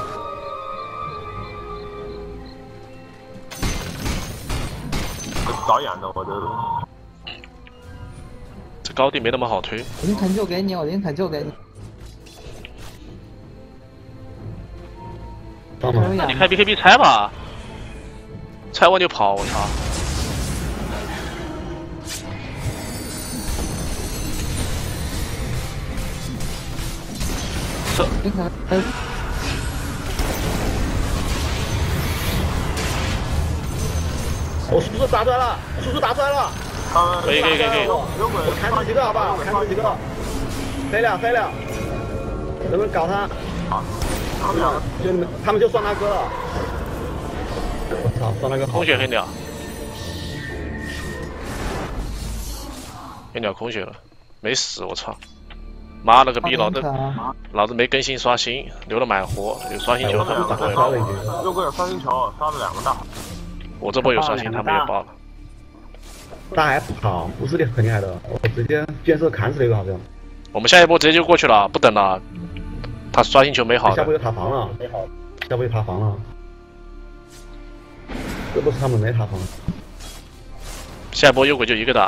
导演的，我的。 这高地没那么好推。 我林肯就给你，我林肯就给你。 那你开 B K B 拆吧，拆完就跑，我操！这林肯， 我叔叔打出来了，叔叔打出来了。 可以可以可以可以。 我砍死几个好不好？砍死几个。飞了飞了，能不能搞他？他们就你们，他们就双大哥了。我操，双大哥空血黑鸟，黑鸟空血了，没死，我操！妈了个逼，老子老子没更新刷新，留了满活，有刷新球他们打过来。 右哥有刷新球，杀了两个大。 我这波有刷新，他没有爆了。 大 F 好，不是的很厉害的，我直接建设砍死了一个好像。 我们下一波直接就过去了，不等了。他刷新球没好的。 下波有塔防了，下波有塔防了。这波是他们没塔防。 下一波右鬼就一个打。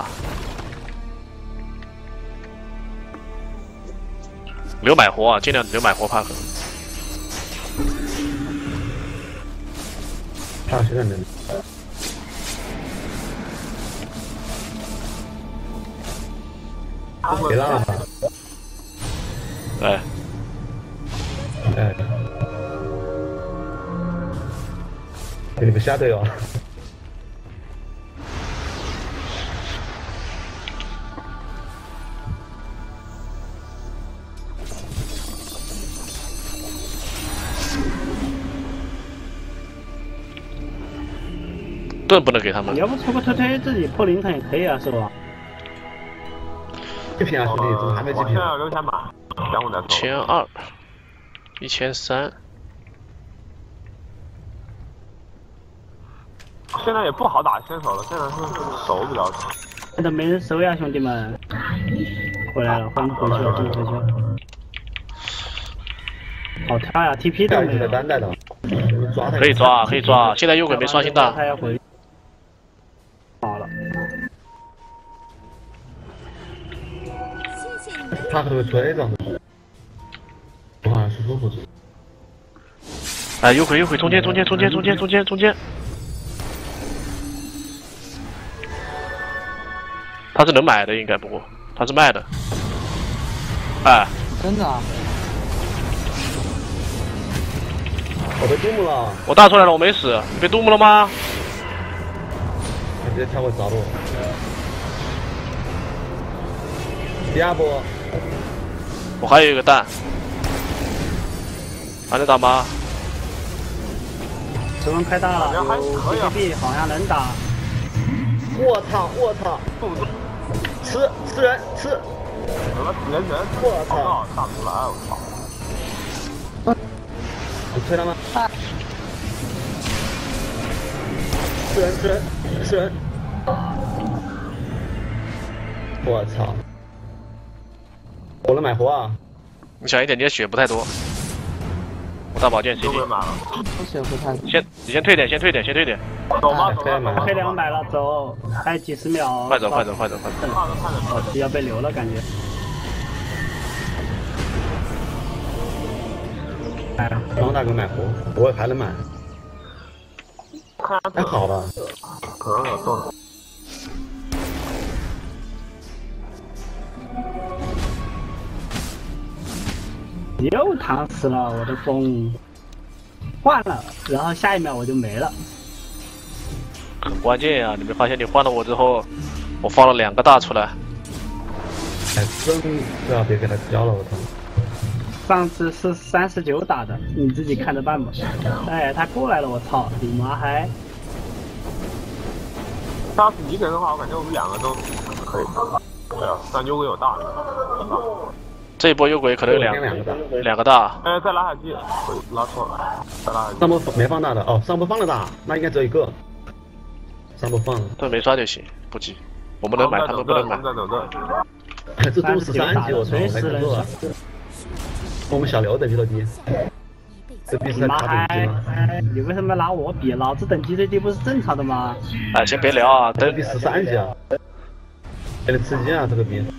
留买活啊，尽量留买活帕克。 他现在能。别让了他。 哎。 哎。给你们下队哦。 盾不能给他们。 要不出个推推自己破林肯也可以啊，是吧？ 这片啊，兄弟，怎么还没这片？ 我现在要留钱买，两五再说。 千二，一千三。 现在也不好打先手了，现在是手比较长。 现在没人收呀，兄弟们。回来了，换回去了，换回去了。好跳呀 ，T P 都没有。 单带的， 可以抓，可以抓。现在右鬼没刷新大。 他要回。好了。 他可能会推这样子。我好像是舒服。 哎，右鬼右鬼，中间中间中间中间中间中间。他是能买的，应该不过他是卖的。哎， 真的啊！ 我被杜牧了。 我大出来了，我没死。你被杜牧了吗？ 他直接跳过着陆。第二波。 我还有一个蛋。还能打吗？ 十分开大了，有 B K B 好像能打。 我操！我操！吃吃人吃！ 什么人人？ 我操！ 打不出来，我操！ 你推他吗？吃人吃人吃人！我操！我能买活啊！ 你小心点，你的血不太多。我大宝剑 C D。 我血不太多。 先你先退点，先退点，先退点。 走吧走吧， 黑两百了，走，还有几十秒。 快走快走快走快走！ 哦，要被留了感觉。 哎，帮大哥买活，我还能买。 看还好吧？ 可能有动。 又烫死了，我的风换了，然后下一秒我就没了。 很关键呀、啊！你没发现你换了我之后，我放了两个大出来。 哎，真不要别给他交了，我操！ 上次是三十九打的，你自己看着办吧。哎，他过来了，我操，你妈还！ 他是一个人的话，我感觉我们两个都可以。对啊，但幽鬼有大的。 这一波幽鬼可能有两两个大。 哎，再拉下机，拉错了，再拉下机。 上波没放大的哦，上波放了大，那应该只有一个。上波放了， 对，没刷就行，不急。我们能买，他们不能买。 在等着。 这都是三级，我操，没看错啊！我们小刘等级都低，这必是在卡等级吗？ 你为什么拿我比？老子等级最低不是正常的吗？ 哎，先别聊啊，等第十三级啊，有点吃惊啊，这个兵。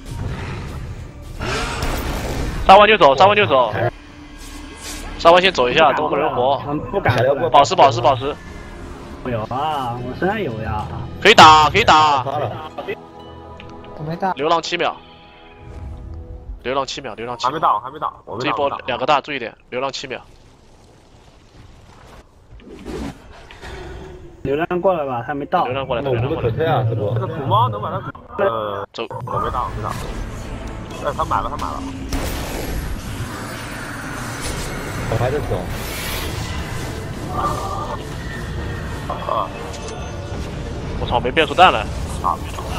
杀完就走，杀完就走，杀完先走一下，等我们人活。 不敢， 保持保持保持。 有啊，我身上有呀。 可以打，可以打。 我没打。 流浪七秒。流浪七秒，流浪七秒。 还没到，还没到。我这一波两个大，注意点，流浪七秒。 流浪过来吧，还没到。 流浪过来， 流浪过来。可退啊，这波。 这个土猫能把它呃走， 我没到，没到。哎，他买了，他买了。 我还在走。 啊！ 我操，没变出弹来。 啊！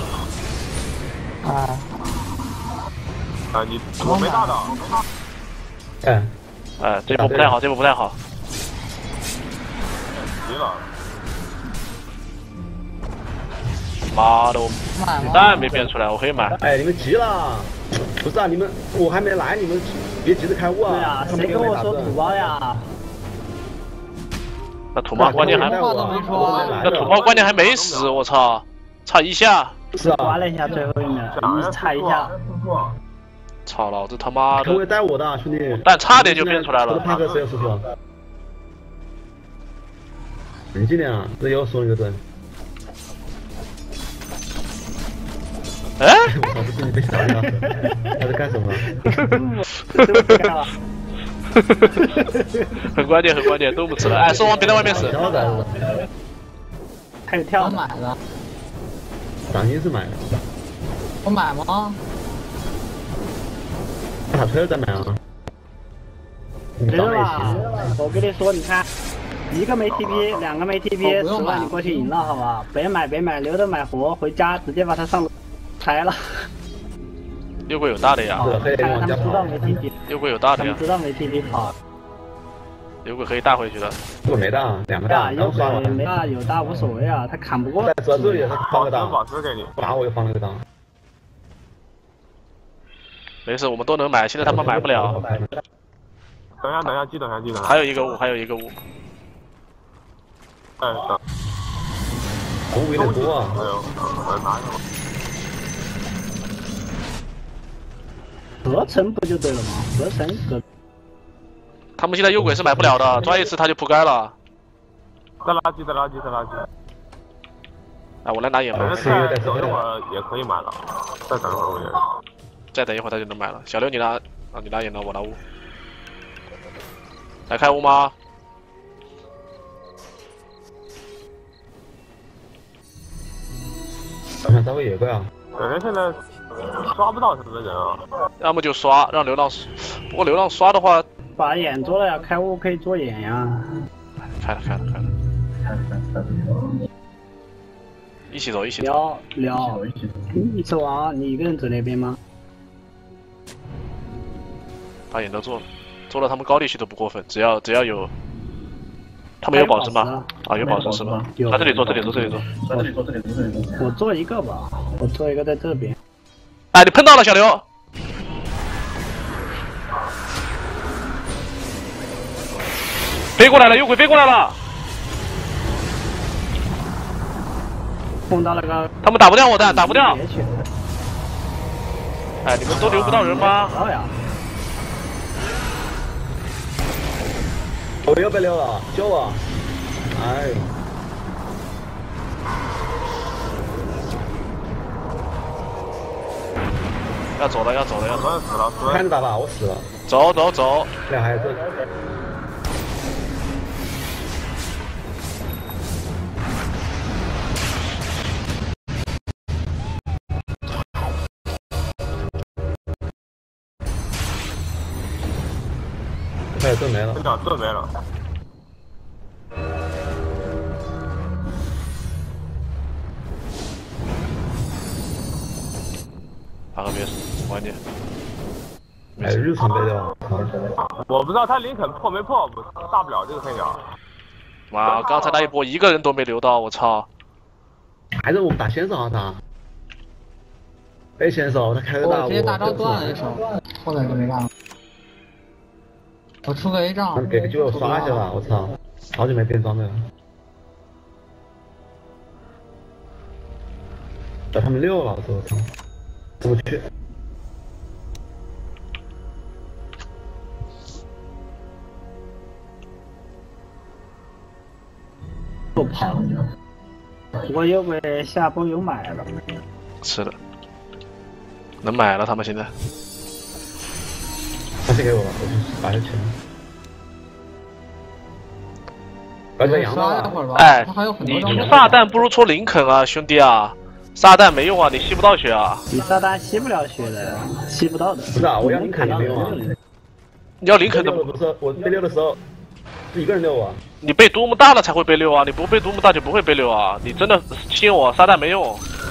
啊！ 啊，你我没大的。 哎， 哎，这波不太好，这波不太好。 急了。 妈的，我蛋没变出来，我可以买。 哎，你们急了？不是啊，你们我还没来，你们别急着开悟啊！ 对啊，谁跟我说土包呀？ 那土猫关键还，那土猫关键还没死，我操，差一下。 是啊， 刮了一下最后一秒，一差一下。 操，老子他妈的！ 可会带我的兄弟， 但差点就变出来了。 帕克谁有师傅？冷静点啊，这又送一个盾。 哎！ 我操，这是你被杀了，他在干什么？ 很关键，很关键，都不吃了。哎，兽王别在外面死。 还有跳。 我买了。 掌心是买的。 我买吗？ 塔推了再买啊。 没了吧？我跟你说，你看，一个没 T P， 两个没 T P， 十万你过去赢了，好吧？别买，别买，留着买活，回家直接把它上拆了。 六鬼有大的呀。 看来他们知道没 T P。 六鬼有大的呀。 他们知道没 T P 跑。 六鬼可以带回去的。 六鬼没大，两个大。 有鬼没大有大无所谓啊，他砍不过。 在这里他放个大。 保持给你。 打我又放了个大。 没事，我们都能买，现在他们买不了。 等一下，等一下，记等一下，记等。 还有一个五，还有一个五。 哎，等。 五有点多啊！ 哎呦，我拿一个。 合成不就对了吗？合成合。 他们现在幽鬼是买不了的，抓一次他就扑街了。 再垃圾，再垃圾，再垃圾。 哎，我来拿眼盲。 再等一会儿也可以买了，再等一会儿我也。 再等一会儿他就能买了。小六你拿啊，你拿眼盲，我拿雾。来开雾吗？ 好像稍微有个啊。 感觉现在刷不到什么人啊。 要么就刷，让流浪。不过流浪刷的话， 把眼做了呀，开雾可以做眼呀。 开了，开了，开了。一起走，一起走。聊聊。你走啊？你一个人走那边吗？ 把眼都做了，做了他们高地区都不过分，只要只要有。他们有宝石吗？啊，有宝石是吧？他这里做，这里做，这里做。 这里做，这里做，这里做。我做一个吧，我做一个在这边。 哎，你碰到了小刘。飞过来了，有鬼飞过来了。 碰到那个。 他们打不掉我的，打不掉。哎，你们都留不到人吗？ 好呀。 我又被溜了，救我！哎， 要走了，要走了，要走了。 死了死了。 看着打吧，我死了。 走走走。 俩还有这。快盾没了。 真的盾没了。 打个别死，晚点。 哎，日常背的。 我不知道他林肯破没破，大不了这个黑鸟。 哇，刚才那一波一个人都没留到，我操！ 还是我们打先手好打。被先手，他开个大。 我直接大招断了一手，后面就没干了。我出个 A 仗。 给个机会我刷一下吧，我操！好久没变装备了。把他们溜了，我操！ 怎么去？ 不跑，我又被下波又买了。 是的，能买了他们现在。 把钱给我吧，我去把这钱。把这羊了。 哎，你出炸弹不如出林肯啊，兄弟啊！ 撒旦没用啊，你吸不到血啊！ 你撒旦吸不了血的，吸不到的。 不是啊，我要林肯也没用啊。 你要林肯的不是我被溜的时候，是一个人溜我。 你被多么大了才会被溜啊！你不被多么大就不会被溜啊！你真的信我，撒旦没用，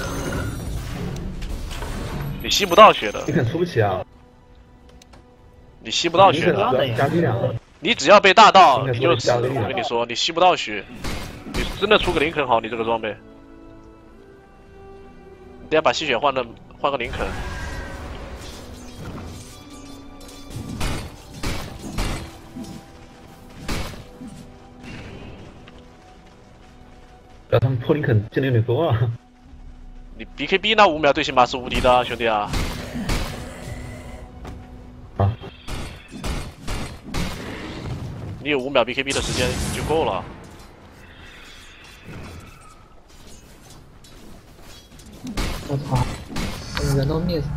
你吸不到血的。 林肯出不起啊！ 你吸不到血的。 加力量。 你只要被大到，你就死。我跟你说，你吸不到血，你真的出个林肯好，你这个装备。 你得把吸血换了，换个林肯。 让他们破林肯进的有点多啊！ 你 B K B 那五秒对线码是无敌的，兄弟啊！ 啊！ 你有五秒 B K B 的时间就够了。 我操！人都 miss。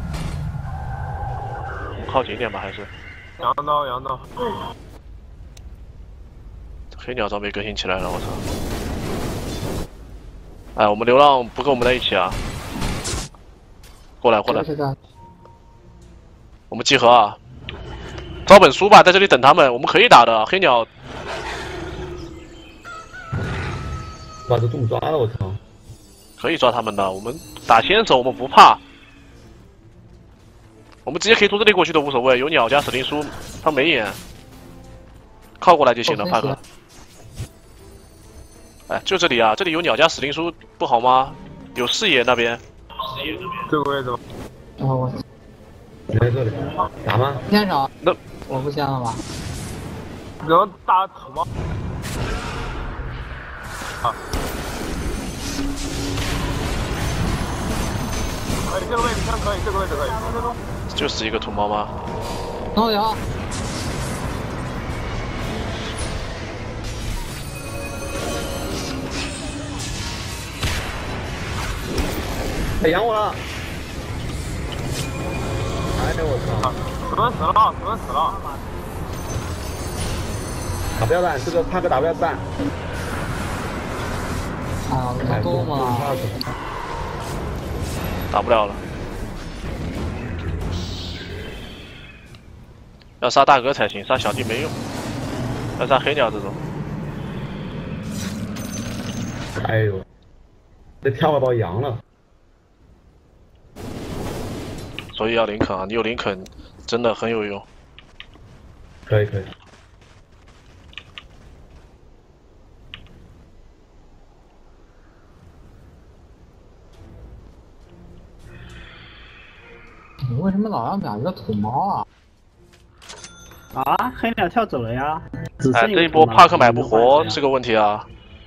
靠近一点吧，还是。 羊刀，羊刀。 黑鸟装备更新起来了，我操！哎，我们流浪不跟我们在一起啊！过来，过来。我们集合啊！找本书吧，在这里等他们，我们可以打的。黑鸟。 把这中抓了，我操！ 可以抓他们的，我们打先手，我们不怕，我们直接可以从这里过去都无所谓。有鸟加死灵书，他没眼，靠过来就行了，帕克。哎，就这里啊，这里有鸟加死灵书不好吗？有视野那边。视野那边。 这个位置吗？ 然后我。 你在这里打吗？ 先手。 那我不先了吧？ 能打土吗？啊。 哎，这个位置看可以，这个位置可以。 就是一个土猫吗？ 都有。 哎，养我了！哎呦我操！ 死人死了，死人死了！ 打不了弹，这个帕克打不了弹。 啊，我多吗？ 打不了了，要杀大哥才行，杀小弟没用，要杀黑鸟这种。 哎呦，这跳了把我扬了。 所以要林肯啊，你有林肯真的很有用。 可以可以。 你为什么老要买一个土猫啊？ 啊，黑鸟跳走了呀！ 哎，这一波帕克买不活是个问题啊。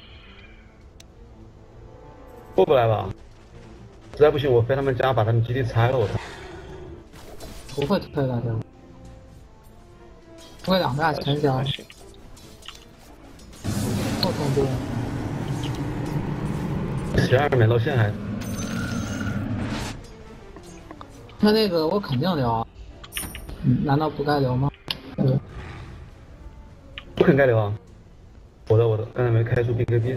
过不来吧？实在不行，我飞他们家把他们基地拆了，我操！ 不会推的，这个。推两大全交。后冲多。 十二没露线还。 他那个我肯定留，嗯，难道不该留吗？嗯， 不肯该留啊！我的我的，刚才没开出 B K B。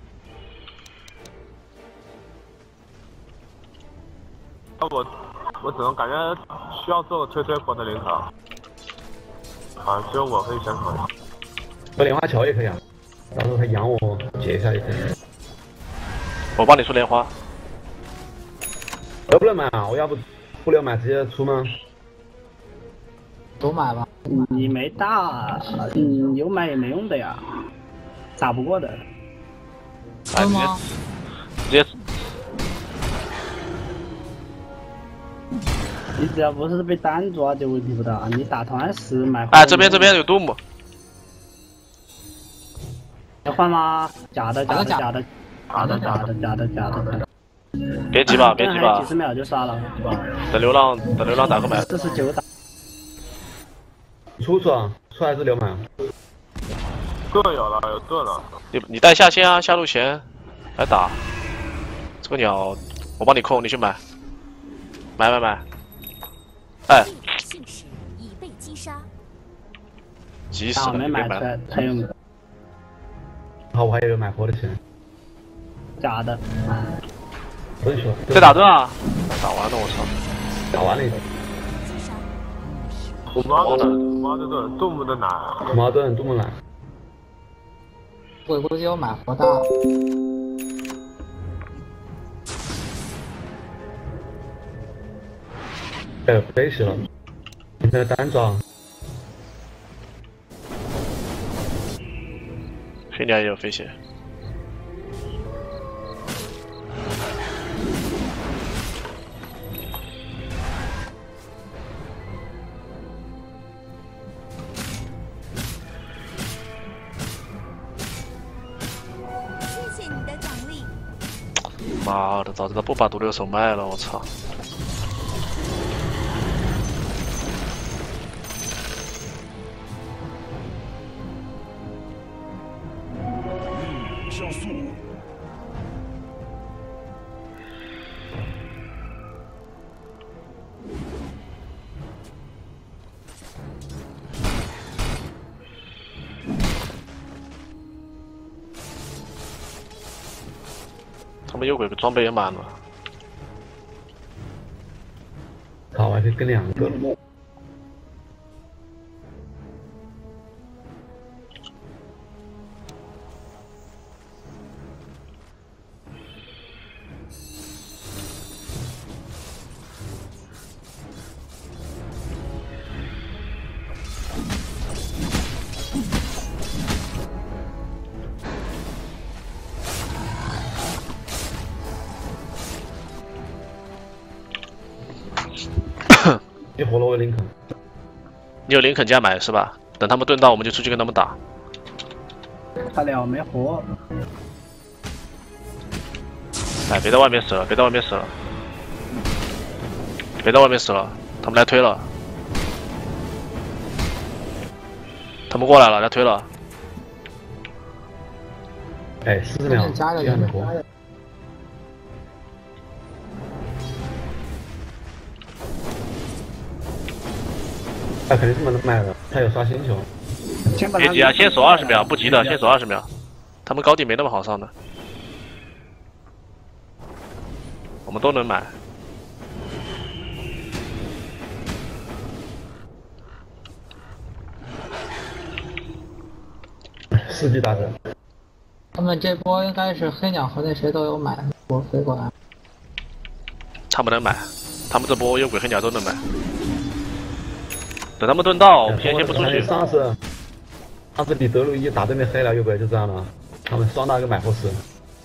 那我我只能感觉需要做个推推活的林克。啊，只有我可以先可以。 我莲花桥也可以啊，到时候他养我解一下也可以。 我帮你出莲花。 能不能买啊？我要不不留买直接出吗？ 都买吧。 你没大，嗯，有买也没用的呀，打不过的。 真吗？ 直接。 你只要不是被单抓就问题不大，你打团时买。 哎，这边这边有杜姆。 要换吗？假的假的假的假的假的假的假的。 别急吧，别急吧。 几十秒就杀了，是吧？ 等流浪，等流浪打个买。 四十九打。 出不出啊？出还是留买？ 盾有了，有盾了。 你你带下线啊，下路前来打。这个鸟，我帮你控，你去买。买买买。哎。 姓氏已被击杀。 急死了！ 没买出来，还有。 好，我还有买活的钱。 假的。 不是说。 再打盾啊！打完了，我操！ 打完了已经。 土猫盾，土猫的盾，杜牧的奶。 土猫盾，杜牧奶。 我估计要买活大。 哎，飞死了！你在单抓。 飞鸟也有飞鞋。 谢谢你的奖励。 妈的，早知道不把毒瘤手卖了，我操！ 像素。 他们有鬼装备也满了。 好，我还可以跟两个。你活了我有林肯， 你有林肯加买是吧？等他们盾到，我们就出去跟他们打。 他俩没活。 哎，别在外面死了，别在外面死了，别在外面死了，他们来推了，他们过来了，来推了。 哎，四十秒， 加个居然没活。他肯定是能买的，他有刷星球。 别急啊，先守二十秒，不急的，先守二十秒。他们高地没那么好上的，我们都能买。 四 G 打针。 他们这波应该是黑鸟和那谁都有买，我飞过来。 他们能买，他们这波有鬼黑鸟都能买。等他们盾到，偏先不出去。 上次，上次李德鲁一打对面黑了，有鬼就这样了，他们双打个买后死。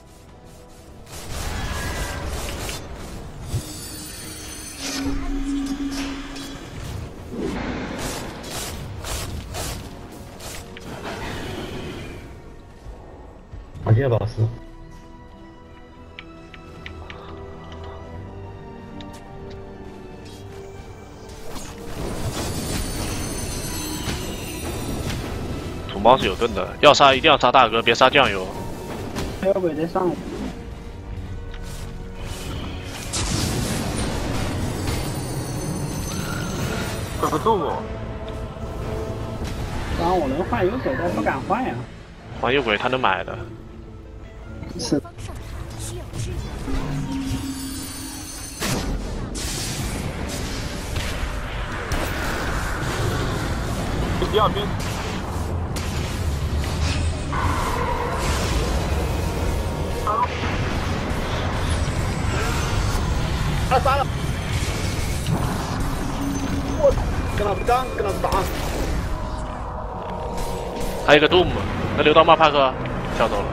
黄金宝石。 土猫是有盾的，要杀一定要杀大哥，别杀酱油。 还有鬼在上。 这个动物。 然后我能换有鬼，但不敢换呀。 黄油鬼他能买的。 是。 方上需要支援。 第二边。 他杀了！我跟老子刚，跟老子打！ 还有一个 Doom， 能留到吗？帕克跳走了，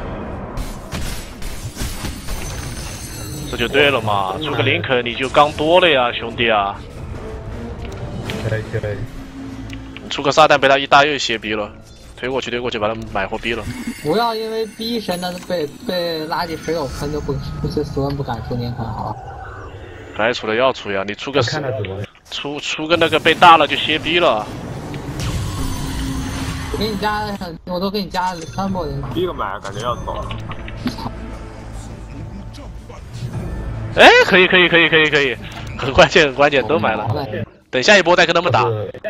这就对了嘛！出个林肯你就刚多了呀，兄弟啊！ 可以可以。 你出个撒旦被他一打又歇逼了，推过去推过去把他买活逼了。 不要因为逼神的被被垃圾水友喷就不不是十万不敢出林肯啊！ 该出的要出呀，你出个出出个那个被大了就歇逼了。 我给你加，我都给你加了三波人。 第一个买感觉要走。 哎，可以可以可以可以可以，很关键很关键，都买了。等下一波再跟他们打。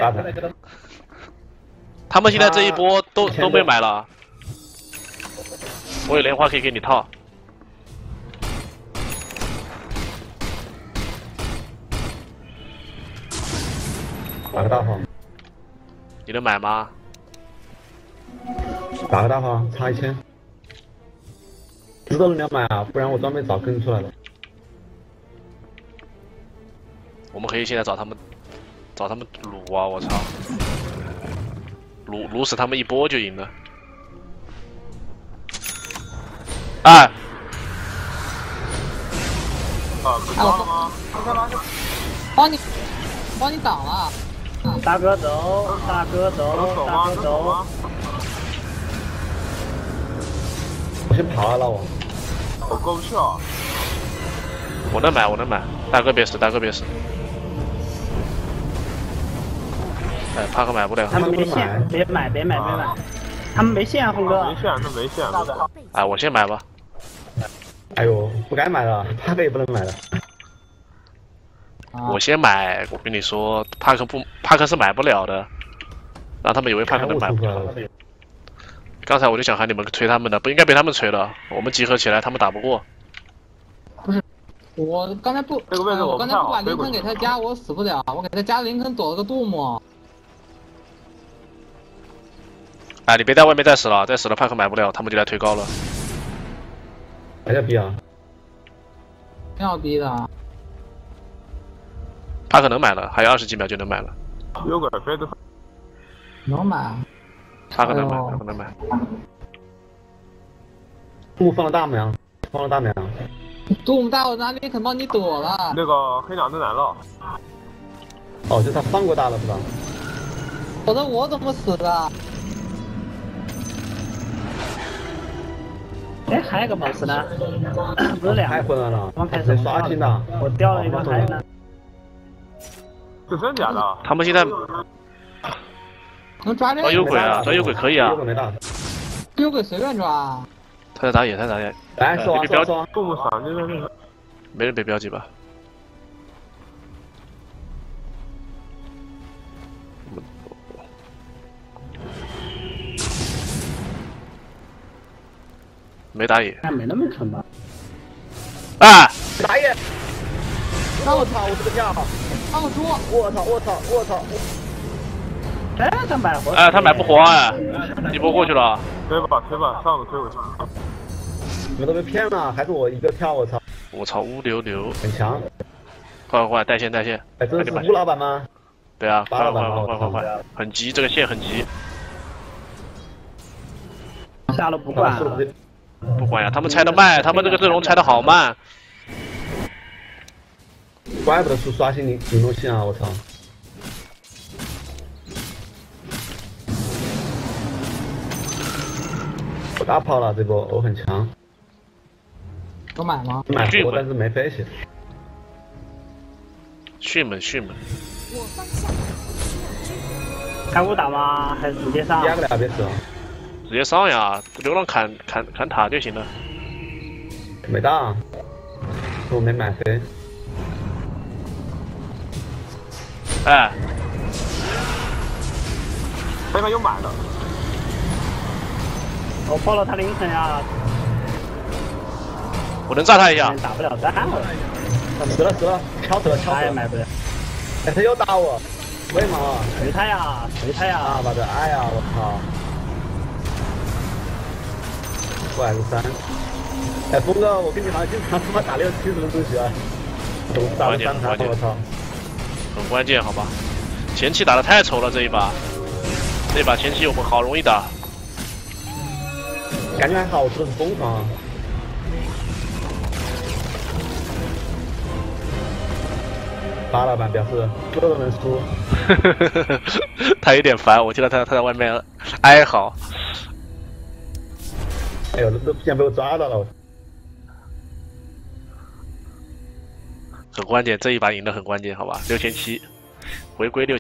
他们现在这一波都都被买了。我有莲花可以给你套。 打个大炮。 你能买吗？ 打个大炮，差一千。知道你要买啊，不然我装备早跟出来了。 我们可以现在找他们，找他们撸啊！我操，撸撸死他们一波就赢了。哎， 啊，被抓了吗？ 帮你，帮你挡了。 大哥走，大哥走，大哥走。 我先跑了，我。 我过不去啊。 我能买，我能买。大哥别死，大哥别死。哎，帕克买不了。 他们没线，别买，别买，别买。他们没线，红哥。 没线，他没线。 哎，我先买吧。 哎呦，不该买了，帕克也不能买了。 我先买，我跟你说，帕克不，帕克是买不了的，让他们以为帕克能买不了。刚才我就想喊你们锤他们的，不应该被他们锤了。我们集合起来，他们打不过。 不是，我刚才不， 这个位置我刚才不把林肯给他加，我死不了。我给他加林肯躲了个杜牧。 哎，你别在外面再死了，再死了帕克买不了，他们就来推高了。 还要逼啊？ 要逼的。 帕克能买了，还有二十几秒就能买了。 有个飞的。 能买。 帕克能买，帕克能买。 杜牧放了大没啊？放了大没啊？ 杜牧大，我拿林肯帮你躲了。 那个黑鸟真来了。 哦，就他放过大了是吧？ 否则我怎么死的？ 哎，还有一个 boss 呢？不是两个。 太混乱了， 刚开始刷新的。 我掉了一个，还有呢。 是真假的？ 他们现在能抓这个？ 抓有鬼啊！抓有鬼可以啊！ 有鬼随便抓。 他在打野，他在打野。 来，刷刷刷！ 动物闪这个那个。 没人被标记吧？没打野。 那没那么蠢吧？ 啊！ 打野！我操！我这个跳！ 帮我捉！ 我操！我操！我操！ 哎，他买活。 哎，他买不活哎！一波过去了。 推吧，推吧，上个推过去。 你们都被骗了，还是我一个跳？我操！ 我操，乌溜溜。 很强。 快快快，带线带线！ 哎，这是吴老板吗？ 对啊，快快快快快快！很急，这个线很急。 下了不管。 不管呀，他们拆的慢，他们这个阵容拆的好慢。 怪不得出刷新灵灵动性啊！我操！我大炮了，这波我很强。 有买吗？ 买过，但是没飞起。 迅猛迅猛。 我方向需要支援。 开五打吗？还是直接上？ 压个俩别死了。 直接上呀，流浪砍砍砍塔就行了。 没大，我没买飞。 哎， 这个有满的。 我破了他凌晨呀， 我能炸他一下。 打不了蛋了。 死了死了，敲死了敲死了。 他也买不了。 哎，他又打我，为嘛？ 随他呀，随他呀。 啊，妈的，哎呀，我操！我还是三。哎，峰哥，我跟你好像经常他妈打六七十的东西啊，都打了三盘，我操！ 很关键，好吧？前期打的太丑了，这一把，这一把前期我们好容易打。 感觉还好，是很疯狂。八老板表示哥都能输， 他有点烦，我听到他他在外面哀嚎。 哎呦，都不想被我抓到了。 很关键，这一把赢的很关键，好吧？六千七，回归六。